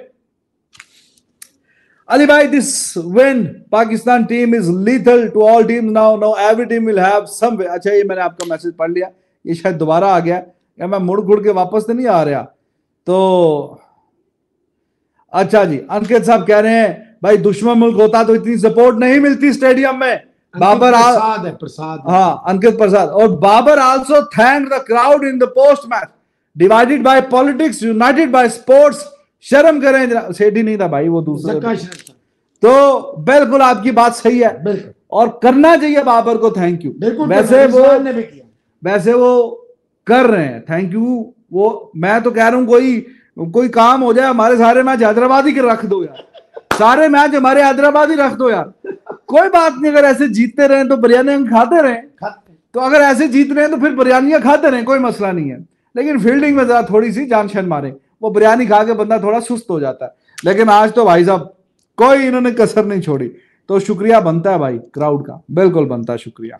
अली भाई this win Pakistan team is lethal to all team now, now every team will have some way. अच्छा ये मैंने आपका मैसेज पढ़ लिया, ये शायद दोबारा आ गया, या मैं मुड़ घुड़ के वापस तो नहीं आ रहा, तो अच्छा जी। अंकित साहब कह रहे हैं भाई दुश्मन मुल्क होता तो इतनी सपोर्ट नहीं मिलती स्टेडियम में, बाबर प्रसाद है प्रसाद है। हाँ अंकित प्रसाद, और Babar also thank the crowd in the post match, divided by politics united by sports, शर्म करें, सेठी नहीं था भाई वो दूसरा, तो बिल्कुल आपकी बात सही है, बिल्कुल, और करना चाहिए बाबर को थैंक यू, वैसे वो वैसे वो कर रहे हैं, थैंक यू। वो मैं तो कह रहा हूं कोई कोई काम हो जाए, हमारे सारे मैच हैदराबाद ही के रख दो यार, सारे मैच हमारे हैदराबाद ही रख दो यार, कोई बात नहीं, अगर ऐसे जीतते रहे तो बिरयानी हम खाते रहे, तो अगर ऐसे जीत रहे हैं तो फिर बिरयानियां खाते रहे, कोई मसला नहीं है, लेकिन फील्डिंग में जरा थोड़ी सी जान शान मारे, वो बिरयानी खा के बंदा थोड़ा सुस्त हो जाता है, लेकिन आज तो भाई साहब कोई इन्होंने कसर नहीं छोड़ी, तो शुक्रिया बनता है भाई क्राउड का, बिल्कुल बनता है शुक्रिया।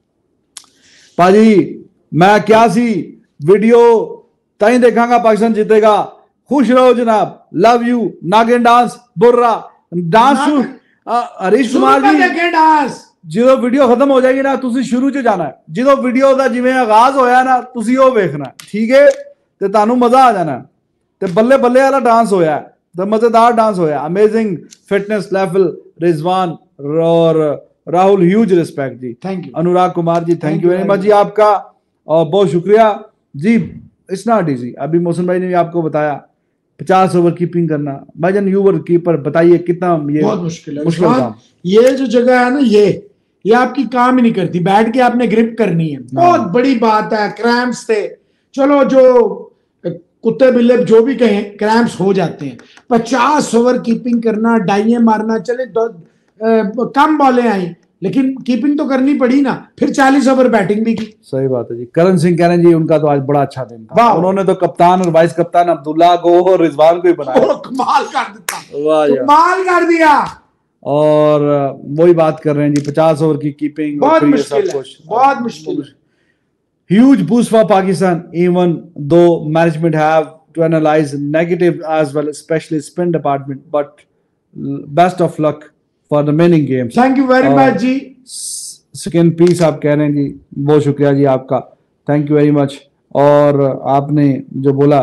पाजी मैं क्या सी वीडियो तई देखांगा पाकिस्तान जीतेगा, खुश रहो जनाब, लव यू। नागिन डांस बुर्रा डांस हरीश कुमार जी डांस जो वीडियो खत्म हो जाएगी ना, तुसी शुरू च जाना है, जो वीडियो का जिवें आगाज होया ना तुसी वो देखना, ठीक है, ते तानू मजा आ जाना, ते बल्ले बल्ले वाला डांस होया, तो मजेदार डांस होया, अमेजिंग फिटनेस लेवल रिजवान और राहुल ह्यूज रिस्पेक्ट जी, thank you. Anurag Kumar ji, thank Thank you you very very much जी आपका, और बहुत शुक्रिया जी। इट्स नॉट इजी, अभी मोहसिन भाई ने भी आपको बताया पचास ओवर कीपिंग करना। भाईजान यू वर कीपर, बताइए कितना ये बहुत मुश्किल है मुश्किल उस्मान। काम। ये जो जगह है ना, ये ये आपकी काम ही नहीं करती, बैठ के आपने ग्रिप करनी है, बहुत बड़ी बात है। क्रैम्प्स थे, चलो जो कुत्ते बिल्ले जो भी कहें, क्रैम्प्स हो जाते हैं। पचास ओवर कीपिंग करना, डाइये मारना, चले दो आ, कम बॉलें आई लेकिन कीपिंग तो करनी पड़ी ना, फिर चालीस ओवर बैटिंग भी की। सही बात है जी। करण सिंह कह रहे हैं जी उनका तो आज बड़ा अच्छा दिन था, वाह। उन्होंने तो कप्तान और वाइस कप्तान अब्दुल्ला को और रिजवान को ही बनाया। ओ, कमाल कर देता, वाह यार। कमाल कर दिया। और वही बात कर रहे हैं जी, पचास ओवर की कीपिंग बहुत मुश्किल है, बहुत मुश्किल है। Huge boost for Pakistan, even though management have to analyze negative as well, especially spin department. But best of luck for the remaining games. Thank you very much जी। सेकेंड पीस आप कह रहे हैं जी, बहुत शुक्रिया जी आपका, थैंक यू वेरी मच। और आपने जो बोला,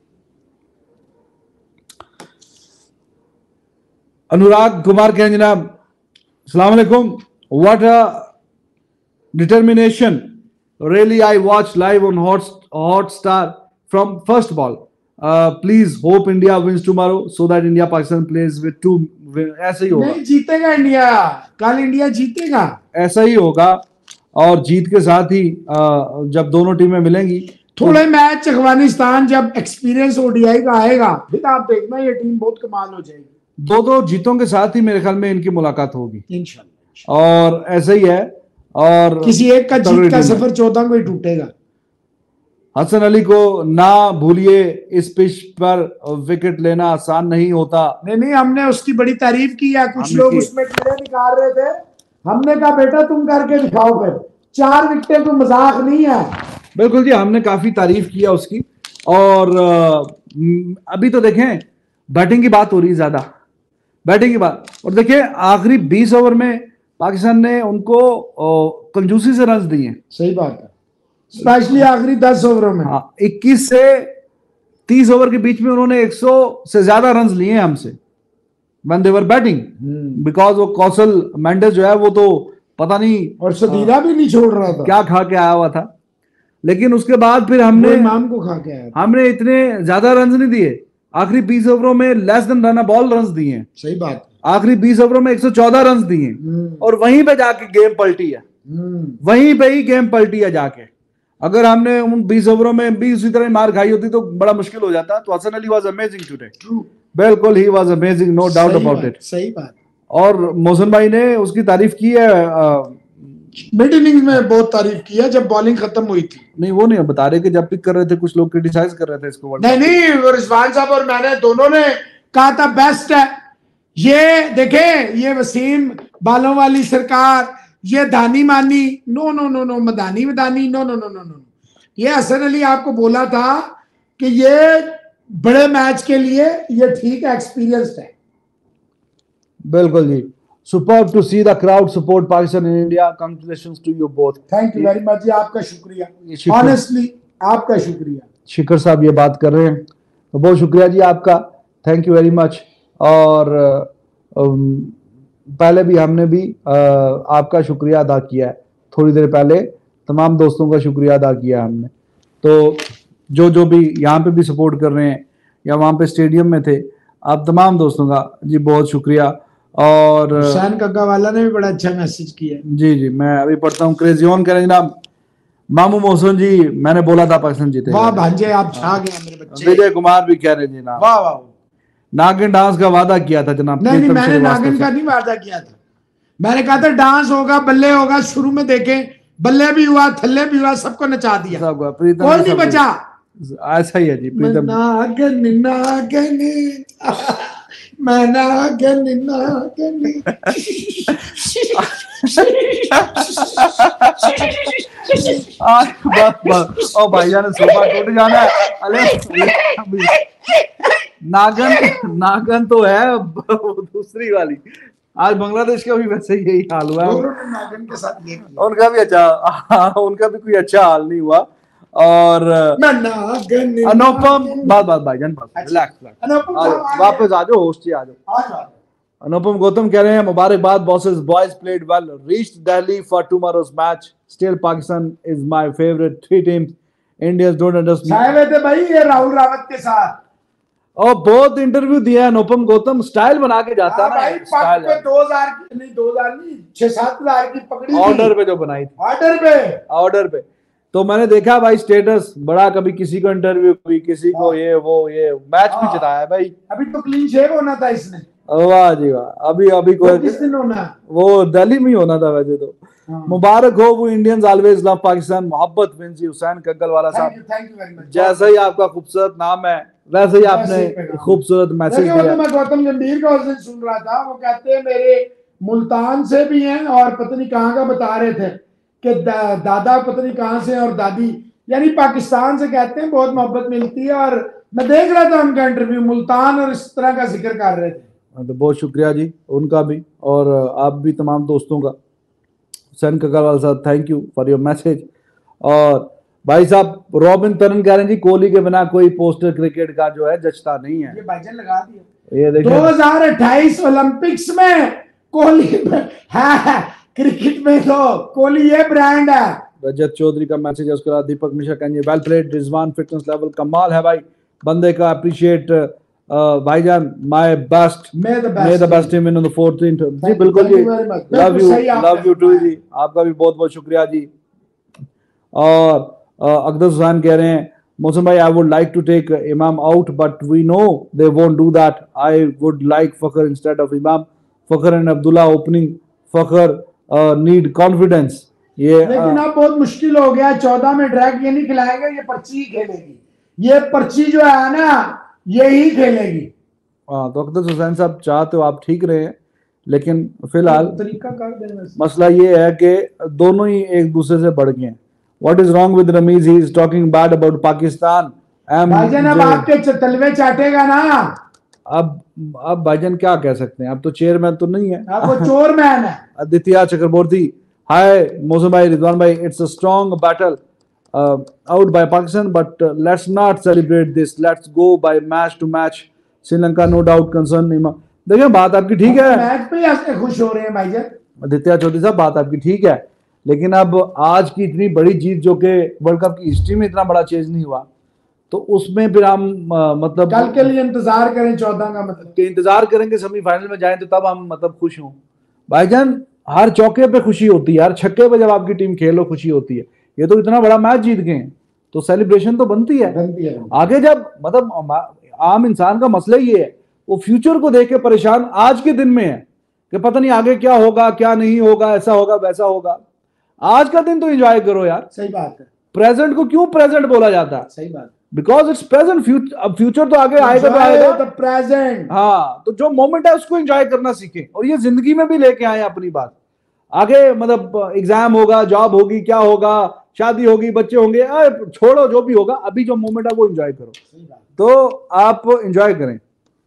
अनुराग कुमार कह रहे हैं जनाब, अस्सलाम वालेकुम, what a determination, really I watched live on hot hotstar from first ball, uh, please hope India wins tomorrow so that India Pakistan plays with two win. ऐसा ही होगा, नहीं जीतेगा इंडिया, कल इंडिया जीतेगा, ऐसा ही होगा। और जीत के साथ ही uh, जब दोनों टीमें मिलेंगी, थोड़े मैच अफगानिस्तान जब एक्सपीरियंस ओडीआई का आएगा, फिर आप देखना ये टीम बहुत कमाल हो जाएगी। दो दो जीतों के साथ ही मेरे ख्याल में इनकी मुलाकात होगी इंशाल्लाह। और ऐसा ही है। और किसी एक का जीत का सफर चौदह को ही टूटेगा। हसन अली को ना भूलिए, इस पिच पर विकेट लेना आसान नहीं होता। नहीं नहीं, हमने उसकी बड़ी तारीफ की है, कुछ हमने लोग की। उसमें कीड़े निकाल रहे थे, हमने कहा बेटा तुम करके दिखाओ, फिर चार विकेटें तो मजाक नहीं है। बिल्कुल जी, हमने काफी तारीफ किया उसकी। और अभी तो देखें बैटिंग की बात हो रही है, ज्यादा बैटिंग की बात। और देखिए आखिरी बीस ओवर में पाकिस्तान ने उनको कंजूसी से रन दिए। सही बात है, स्पेशली आखिरी दस ओवरों में। हाँ, इक्कीस से तीस ओवर के बीच में उन्होंने सौ से ज्यादा रन लिए हैं हमसे when they were batting, because वो कौशल मेंडेस जो है वो तो पता नहीं, और सदीरा भी नहीं छोड़ रहा था, क्या खा के आया हुआ था। लेकिन उसके बाद फिर हमने इमाम को खा के आया था। हमने इतने ज्यादा रन नहीं दिए, आखिरी बीस ओवरों में less than run ball run दिए हैं। सही बात, आखिरी बीस ओवरों में एक सौ चौदह रन दिए, और वहीं पे जाके गेम पलटी है, वहीं पे ही गेम पलटी है जाके। अगर हमने उन बीस ओवरों में भी उसी तरह मार खाई होती तो बड़ा मुश्किल हो जाता। तो Hassan Ali was amazing today, बिल्कुल he was amazing, no doubt about it. सही बात। और मोहसिन भाई ने उसकी तारीफ की है, मिड इनिंग्स में बहुत तारीफ की है जब बॉलिंग खत्म हुई थी। नहीं वो नहीं बता रहे कि जब पिक कर रहे थे कुछ लोग क्रिटिसाइज कर रहे थे इसको। नहीं नहीं, वो रिजवान साहब और मैंने दोनों ने कहा था बेस्ट है। ये देखे, ये वसीम बालों वाली सरकार, ये दानी मानी, नो नो नो नो, मदानी मदानी, no no no no no. ये हसन अली आपको बोला था कि ये बड़े मैच के लिए ये ठीक है, एक्सपीरियंस्ड है। बिल्कुल जी, superb to see the crowd support Pakistan in India, congratulations to you both. Thank you very much जी, आपका शुक्रिया, ऑनेस्टली आपका शुक्रिया। शिखर साहब ये बात कर रहे हैं तो बहुत शुक्रिया जी आपका, थैंक यू वेरी मच। और पहले भी हमने भी आपका शुक्रिया अदा किया है, थोड़ी देर पहले तमाम दोस्तों का शुक्रिया अदा किया हमने। तो जो जो भी यहाँ पे भी सपोर्ट कर रहे हैं या वहाँ पे स्टेडियम में थे, आप तमाम दोस्तों का जी बहुत शुक्रिया। और हुसैन कक्का वाला ने भी बड़ा अच्छा मैसेज किया। जी जी, मैं अभी पढ़ता हूँ। क्रेजी ऑन कह रहे हैं जनाब, मामू मोहसिन जी मैंने बोला था पाकिस्तान जीते। वाह भांजे, आप छा गए मेरे बच्चे। विजय कुमार भी कह रहे हैं जनाब, वाह वाह। नागिन डांस का वादा किया था जनाब। नहीं नहीं, मैंने नागिन का नहीं वादा किया था, मैंने कहा था डांस होगा, बल्ले होगा। शुरू में देखें बल्ले भी हुआ, थल्ले भी हुआ, सबको नचा दिया, कोई नहीं बचा। ऐसा ही है जी प्रीतम। नागन नागन मैं नागन नागन। बस बस, ओ भाईजान सोफा टूट जाना है। अरे नागन नागन तो है दूसरी वाली। आज बांग्लादेश का भी वैसे ही यही हाल हुआ है, नागन के साथ ये उनका भी अच्छा उनका भी कोई अच्छा हाल नहीं हुआ। और अनुपम बात बात भाईजान, रिलैक्स, वापस आ जाओ, होस्ट जी आ जाओ। अनुपम गौतम कह रहे हैं मुबारकबाद bosses, boys played well, reached Delhi for tomorrow's match, still Pakistan is my favourite three teams, Indians don't understand. छाए हुए थे भाई ये राहुल रावत के साथ, और बहुत इंटरव्यू दिया है अनुपम गौतम, स्टाइल बना के जाता है हाँ भाई, ना, पग स्टाइल पे दो हजार की नहीं, दो हजार नहीं, छह सात हजार की पकड़ी थी। ऑर्डर पे जो बनाई थी, ऑर्डर पे ऑर्डर पे। तो मैंने देखा भाई स्टेटस बड़ा, कभी किसी को इंटरव्यू, कभी किसी को ये वो, ये मैच भी हाँ। जिताया है भाई। अभी तो क्लीन शेव होना था इसने, वाह जी वाह, अभी अभी वो कोई किस दिन होना? वो दिल्ली में ही होना था वैसे तो। हाँ। मुबारक हो, वो इंडियंस ऑलवेज लव पाकिस्तान, मोहब्बत विंसी हुसैन कग्गल वाला थैंक साहब। You, thank you very much. जैसा ही आपका खूबसूरत नाम है वैसे ही आपने खूबसूरत मैसेज देखिए, वो दिया। तो मैं गौतम गंभीर का उस दिन सुन रहा था, वो कहते हैं मेरे मुल्तान से भी हैं और पता नहीं कहाँ का बता रहे थे कि दा, दादा पता नहीं कहाँ से और दादी, यानी पाकिस्तान से कहते हैं बहुत मोहब्बत मिलती है। और मैं देख रहा था उनका इंटरव्यू, मुल्तान और इस तरह का जिक्र कर रहे थे। तो बहुत शुक्रिया जी उनका भी, और आप भी तमाम दोस्तों का। हुसैन कग्गल साहब thank you for your message. और भाई साहब रॉबिन तरन कह रहे हैं जी कोहली के बिना कोई पोस्टर क्रिकेट का जो है जचता नहीं है। ये भाईजान लगा दिया, ये देखिए दो हज़ार अट्ठाईस ओलंपिक्स में कोहली है, क्रिकेट में तो कोहली ये ब्रांड है। रजत चौधरी का मैसेज है, उसके बाद दीपक मिश्रा कहेंगे well played Rizwan, fitness level कमाल है भाई बंदे का, अप्रिशिएट भाईजान, my best, may the may the best team in the fourteenth. जी बिल्कुल जी, love you love you too जी, आपका भी बहुत बहुत शुक्रिया जी। और अकदर हुसैन कह रहे हैं मौसम भाई I would like to take Imam out but we know they won't do that, I would like Fakhar instead of Imam, Fakhar and Abdullah opening, Fakhar need confidence. ये लेकिन अब बहुत मुश्किल हो गया, चौदह में ड्रैग ये नहीं खिलाएगा, ये पर्ची ही खेलेगी, ये पर्ची जो है ना यही खेलेगी। हाँ तो अकदर हुसैन साहब चाहते हो आप ठीक रहे, लेकिन फिलहाल तरीका कर देना। मसला ये है कि दोनों ही एक दूसरे से बढ़ गए हैं। What is wrong with Ramiz? He is talking bad about Pakistan. भाईजान अब आपके तलवे चाटेगा ना। अब अब भाईजान क्या कह सकते हैं, अब तो चेयरमैन तो नहीं है, अब वो चोरमैन है। आदित्य चक्रवर्ती, हाय मौसम भाई, रिजवान भाई, it's a strong battle out by Pakistan but let's not celebrate this, let's go by match to match, Sri Lanka no doubt concern. देखिए बात आपकी ठीक है, मैच पे ऐसे खुश हो रहे हैं भाईजान। आदित्य चौधरी साहब बात आपकी ठीक है, लेकिन अब आज की इतनी बड़ी जीत जो कि वर्ल्ड कप की हिस्ट्री में इतना बड़ा चेंज नहीं हुआ, तो उसमें फिर हम आ, मतलब कल के लिए इंतजार करें, चौदह का मतलब कि इंतजार करेंगे सेमीफाइनल में जाएं तो तब हम मतलब खुश हों। भाईजान हर चौके पे खुशी होती है, हर छक्के पे जब आपकी टीम खेलो खुशी होती है। ये तो इतना बड़ा मैच जीत गए तो सेलिब्रेशन तो बनती है, बनती है। आगे जब मतलब आम इंसान का मसला ये है, वो फ्यूचर को देख के परेशान आज के दिन में है कि पता नहीं आगे क्या होगा क्या नहीं होगा, ऐसा होगा वैसा होगा। आज का दिन तो एंजॉय करो यार। सही बात है। प्रेजेंट को क्यों प्रेजेंट बोला जाता है? सही बात, बिकॉज इट्स प्रेजेंट, फ्यूचर अब फ्यूचर तो आगे आएगा तो आएगा द प्रेजेंट। हाँ तो जो मोमेंट है उसको एंजॉय करना सीखे, और ये जिंदगी में भी लेके आए अपनी बात। आगे मतलब एग्जाम होगा, जॉब होगी, क्या होगा, शादी होगी, बच्चे होंगे, आ, छोड़ो जो भी होगा, अभी जो मोमेंट है वो एंजॉय करो। तो आप एंजॉय करें।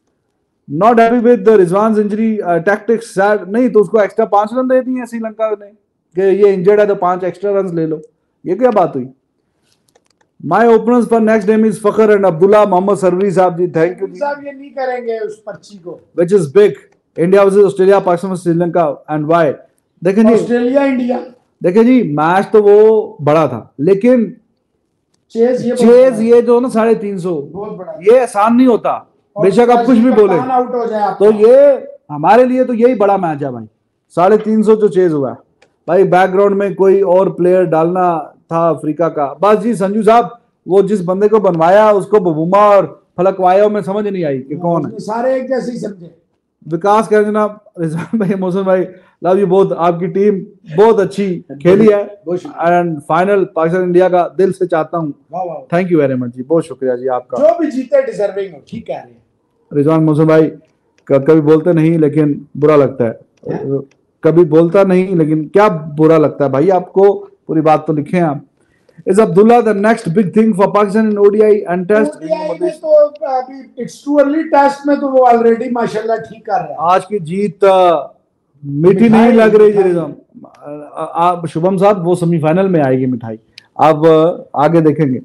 Not happy with Rizwan injury tactics, नहीं तो उसको एक्स्ट्रा पांच रन दे दिए श्रीलंका ने कि ये इंजर्ड है तो पांच एक्स्ट्रा रन ले लो, ये क्या बात हुई। My openers for next game is Fakhar and Abdullah. Mohammad Sarwari sahab ji thank you जी। साहब ये नहीं करेंगे उस पर्ची को, which is big, India versus Australia, Pakistan versus Sri Lanka and why. देखें जी, ऑस्ट्रेलिया इंडिया, देखें जी मैच तो वो बड़ा था, लेकिन चेज ये चेज ये जो ना साढ़े तीन सौ बहुत बड़ा, ये आसान नहीं होता, बेशक आप कुछ भी बोले आउट हो जाए तो ये हमारे लिए तो यही बड़ा मैच है भाई। साढ़े तीन सौ जो चेज हुआ है भाई, बैकग्राउंड में कोई और प्लेयर डालना था अफ्रीका का, बस जी संजू साहब वो जिस बंदे को बनवाया उसको बबूमा और फलकवायों में समझ नहीं आई कि कौन है, सारे एक जैसे ही समझे। विकास कह जनाब, रिजवान भाई, मौसम भाई, लव यू बहुत, आपकी टीम बहुत अच्छी खेली है एंड फाइनल पाकिस्तान इंडिया का दिल से चाहता हूँ। थैंक यू वेरी मच जी, बहुत शुक्रिया जी आपका। जो भी जीते डिजर्विंग हो, ठीक है रिजवान मौसम भाई, कभी बोलते नहीं लेकिन बुरा लगता है, कभी बोलता नहीं लेकिन क्या बुरा लगता है भाई आपको, पूरी बात तो लिखे आप। Is Abdullah the next big thing for Pakistan in O D I and Test? O D I में तो अभी it's too early, टेस्ट में तो वो ऑलरेडी माशाल्लाह ठीक कर रहा है। आज की जीत मीठी नहीं लग रही है रिजवान। आप शुभम साहब वो सेमीफाइनल में आएगी मिठाई, आप आगे देखेंगे।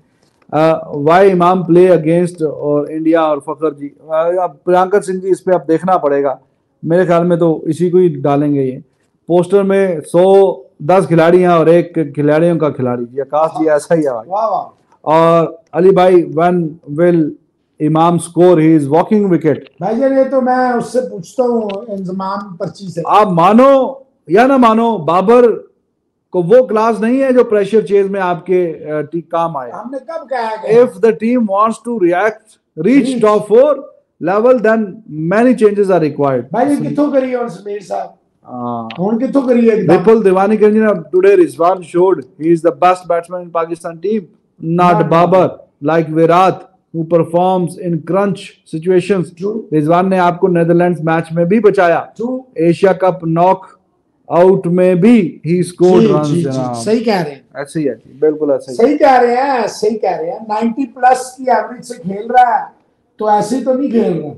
वाई इमाम प्ले अगेंस्ट और इंडिया और फखर जी, अब प्रियंका सिंह जी इस पे अब देखना पड़ेगा। मेरे ख्याल में तो इसी को ही डालेंगे। ये पोस्टर में सौ दस खिलाड़ी हैं और एक खिलाड़ियों का खिलाड़ी जी, आकाश जी ऐसा ही है भाई। वाह वाह। और अली भाई when will Imam score he is walking wicket. भाई जान ये तो मैं उससे पूछता हूँ इंजमाम पर्ची से। आप मानो या ना मानो, बाबर को वो क्लास नहीं है जो प्रेशर चेज में आपके काम आए। हमने कब कहा कि if the team wants to react reach top four level then many changes are required. भाई ये किथों करी है समीर साहब, हां हुन किथों करी है एकदम। विपुल दीवानी के engineer today Rizwan showed he is the best batsman in Pakistan team, not Babar like Virat who performs in crunch situations। Rizwan ने आपको नेदरलैंड्स मैच में भी बचाया, एशिया कप नॉक आउट में भी ही स्कोर्ड रन्स। सही कह रहे हैं, ऐसे ही है जी, बिल्कुल ऐसे ही सही कह रहे हैं, सही कह रहे हैं। नब्बे प्लस की एवरेज से खेल रहा है तो ऐसे ही तो नहीं खेल रहा।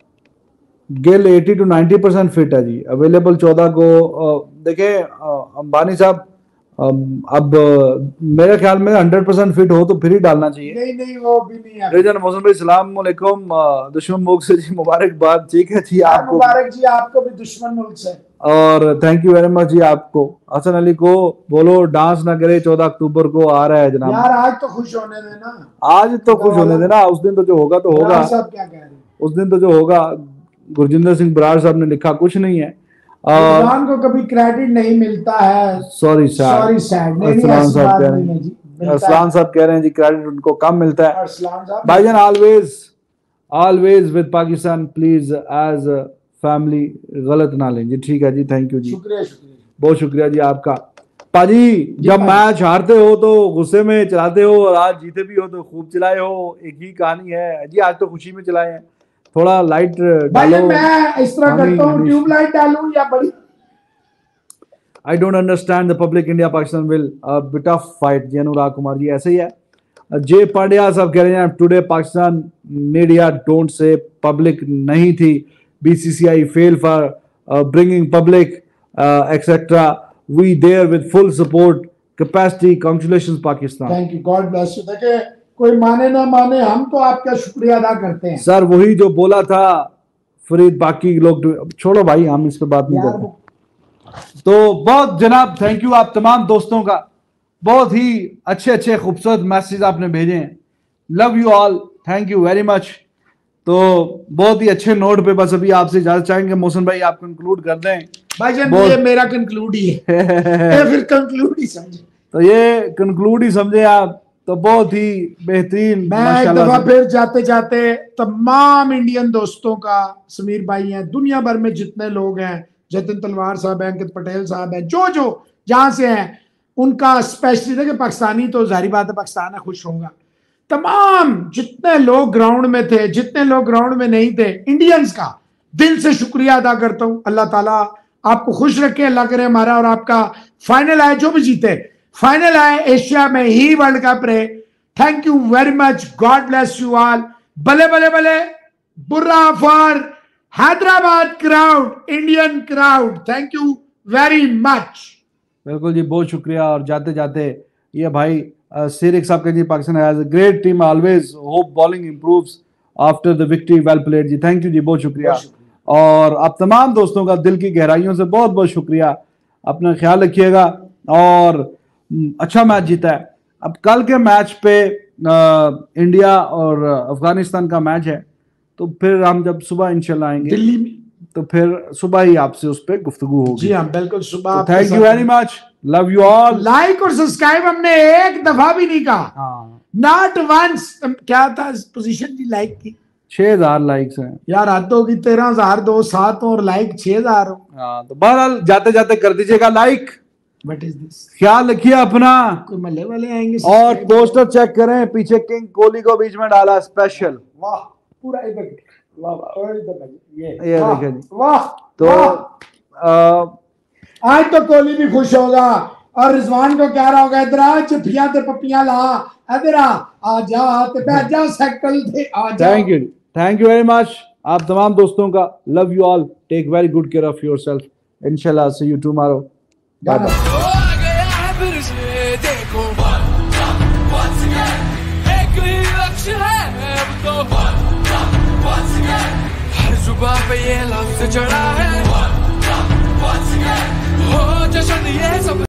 गिल अस्सी टू नब्बे परसेंट फिट है जी, अवेलेबल चौदह को। देखे अंबानी साहब, अब मेरे ख्याल में हंड्रेड परसेंट फिट हो तो फिर ही डालना चाहिए। नहीं नहीं वो भी नहीं है। रिजन मोहसिन भाई सलाम अलैकुम, दुश्मन मुल्क से जी मुबारकबाद। ठीक है जी, आपको मुबारक जी, आपको भी दुश्मन मुल्क से। और थैंक यू वेरी मच जी आपको। हसन अली को बोलो डांस ना करे, चौदह अक्टूबर को आ रहा है जनाब। यार आज तो खुश होने देना, आज तो खुश होने देना, उस दिन तो जो होगा तो होगा। सब क्या कह रहे हैं, उस दिन तो जो होगा। गुरजिंदर सिंह बराड़ साहब ने लिखा कुछ नहीं है, इरफान को कभी क्रेडिट नहीं मिलता है। सॉरी सॉरी सैड अरसलान साहब कह रहे हैं, अरसलान साहब कह रहे हैं जी क्रेडिट उनको कम मिलता है। भाईजान always always with Pakistan please as family, गलत ना लें जी। ठीक है जी, थैंक यू जी, शुक्रिया शुक्रिया, बहुत शुक्रिया जी आपका। पाजी जब मैच हारते हो तो गुस्से में चलाते हो और आज जीते भी हो तो खूब चलाए हो, एक ही कहानी है जी। आज तो खुशी में चलाए हैं, थोड़ा लाइट डालो। मैं इस तरह करता हूं, ट्यूबलाइट डालूं या बड़ी। I don't understand the public India Pakistan will bit of fight जी। अनुराग कुमार जी ऐसे ही है। जे पांड्या साहब कह रहे हैं today Pakistan media don't say public नहीं थी, BCCI fail for bringing public etcetera, we there with full support capacity, congratulations Pakistan. Thank you, God bless you. देखिए कोई माने ना माने, हम तो आपका शुक्रिया अदा करते हैं सर। वही जो बोला था फरीद, बाकी लोग छोड़ो भाई, हम इस पर बात नहीं करते। तो बहुत जनाब थैंक यू आप तमाम दोस्तों का, बहुत ही अच्छे अच्छे खूबसूरत मैसेज आपने भेजे हैं। Love you all, thank you very much. तो बहुत ही अच्छे नोट पे बस अभी आपसे इजाजत चाहेंगे। मोहसिन भाई आप कंक्लूड कर दें। भाई जान ये मेरा कंक्लूड ही है फिर कंक्लूड ही समझे, तो ये कंक्लूड ही समझे आप, तो बहुत ही बेहतरीन। मैं एक दफा फिर जाते जाते तमाम इंडियन दोस्तों का, समीर भाई हैं, दुनिया भर में जितने लोग हैं, जतिन तलवार साहब हैं, अंकित पटेल साहब हैं, जो जो जहां से हैं, उनका स्पेशली देखिए पाकिस्तानी तो जाहिर बात है पाकिस्तान है, खुश होगा। तमाम जितने लोग ग्राउंड में थे, जितने लोग ग्राउंड में नहीं थे, इंडियंस का दिल से शुक्रिया अदा करता हूं। अल्लाह ताला आपको खुश रखे, अल्लाह करे हमारा और आपका फाइनल आए, जो भी जीते फाइनल आए एशिया में ही वर्ल्ड कप रहे। Thank you very much, God bless you all. भले भले भले बुर्रा for Hyderabad crowd, Indian crowd, thank you very much. बिल्कुल जी, बहुत शुक्रिया। और जाते जाते ये भाई सिरिक साहब के जी, Pakistan has a great team always, hope bowling improves after the victory, well played जी। थैंक यू जी, बहुत शुक्रिया। और आप तमाम दोस्तों का दिल की गहराइयों से बहुत बहुत शुक्रिया। अपना ख्याल रखिएगा और अच्छा मैच जीता है। अब कल के मैच पे आ, इंडिया और अफगानिस्तान का मैच है, तो फिर हम जब सुबह इंशाल्लाह आएंगे दिल्ली में, तो फिर सुबह ही आपसे उस पर गुफ्तगू होगी। जी हाँ बिल्कुल सुबह। Thank you very much, love you all. Like और सब्सक्राइब हमने एक दफा भी नहीं कहा, नॉट वंस। क्या था पोजीशन जी लाइक की? छह हजार लाइक्स हैं यार, हद होगी। तेरह हजार दो सात और लाइक छह हजार हो। हाँ, तो बहरहाल जाते जाते कर दीजिएगा लाइक। What is this? ख्याल रखिए अपना। कोई मल्ले वाले आएंगे। और पोस्टर चेक करें, पीछे किंग कोहली को बीच में डाला स्पेशल। वाह, पूरा इधर। वाह वाह, ये ये देखें जी। वाह, तो आ, आज तो कोहली भी खुश होगा और रिजवान को कह रहा होगा इधर आ, चिट्ठियां ते पप्पियां ला, इधर आ, आ जा ते बैठ जा साइकिल ते आ जा। Thank you, thank you very much आप तमाम दोस्तों का। Love you all, take very good care of yourself. इंशाल्लाह see you tomorrow. Bye bye. आ गया है फिर से देखो, एक ही लक्ष्य है अब तो, हर जुबान पे पे ये लफ्ज चढ़ा है, हो जश्न ये सब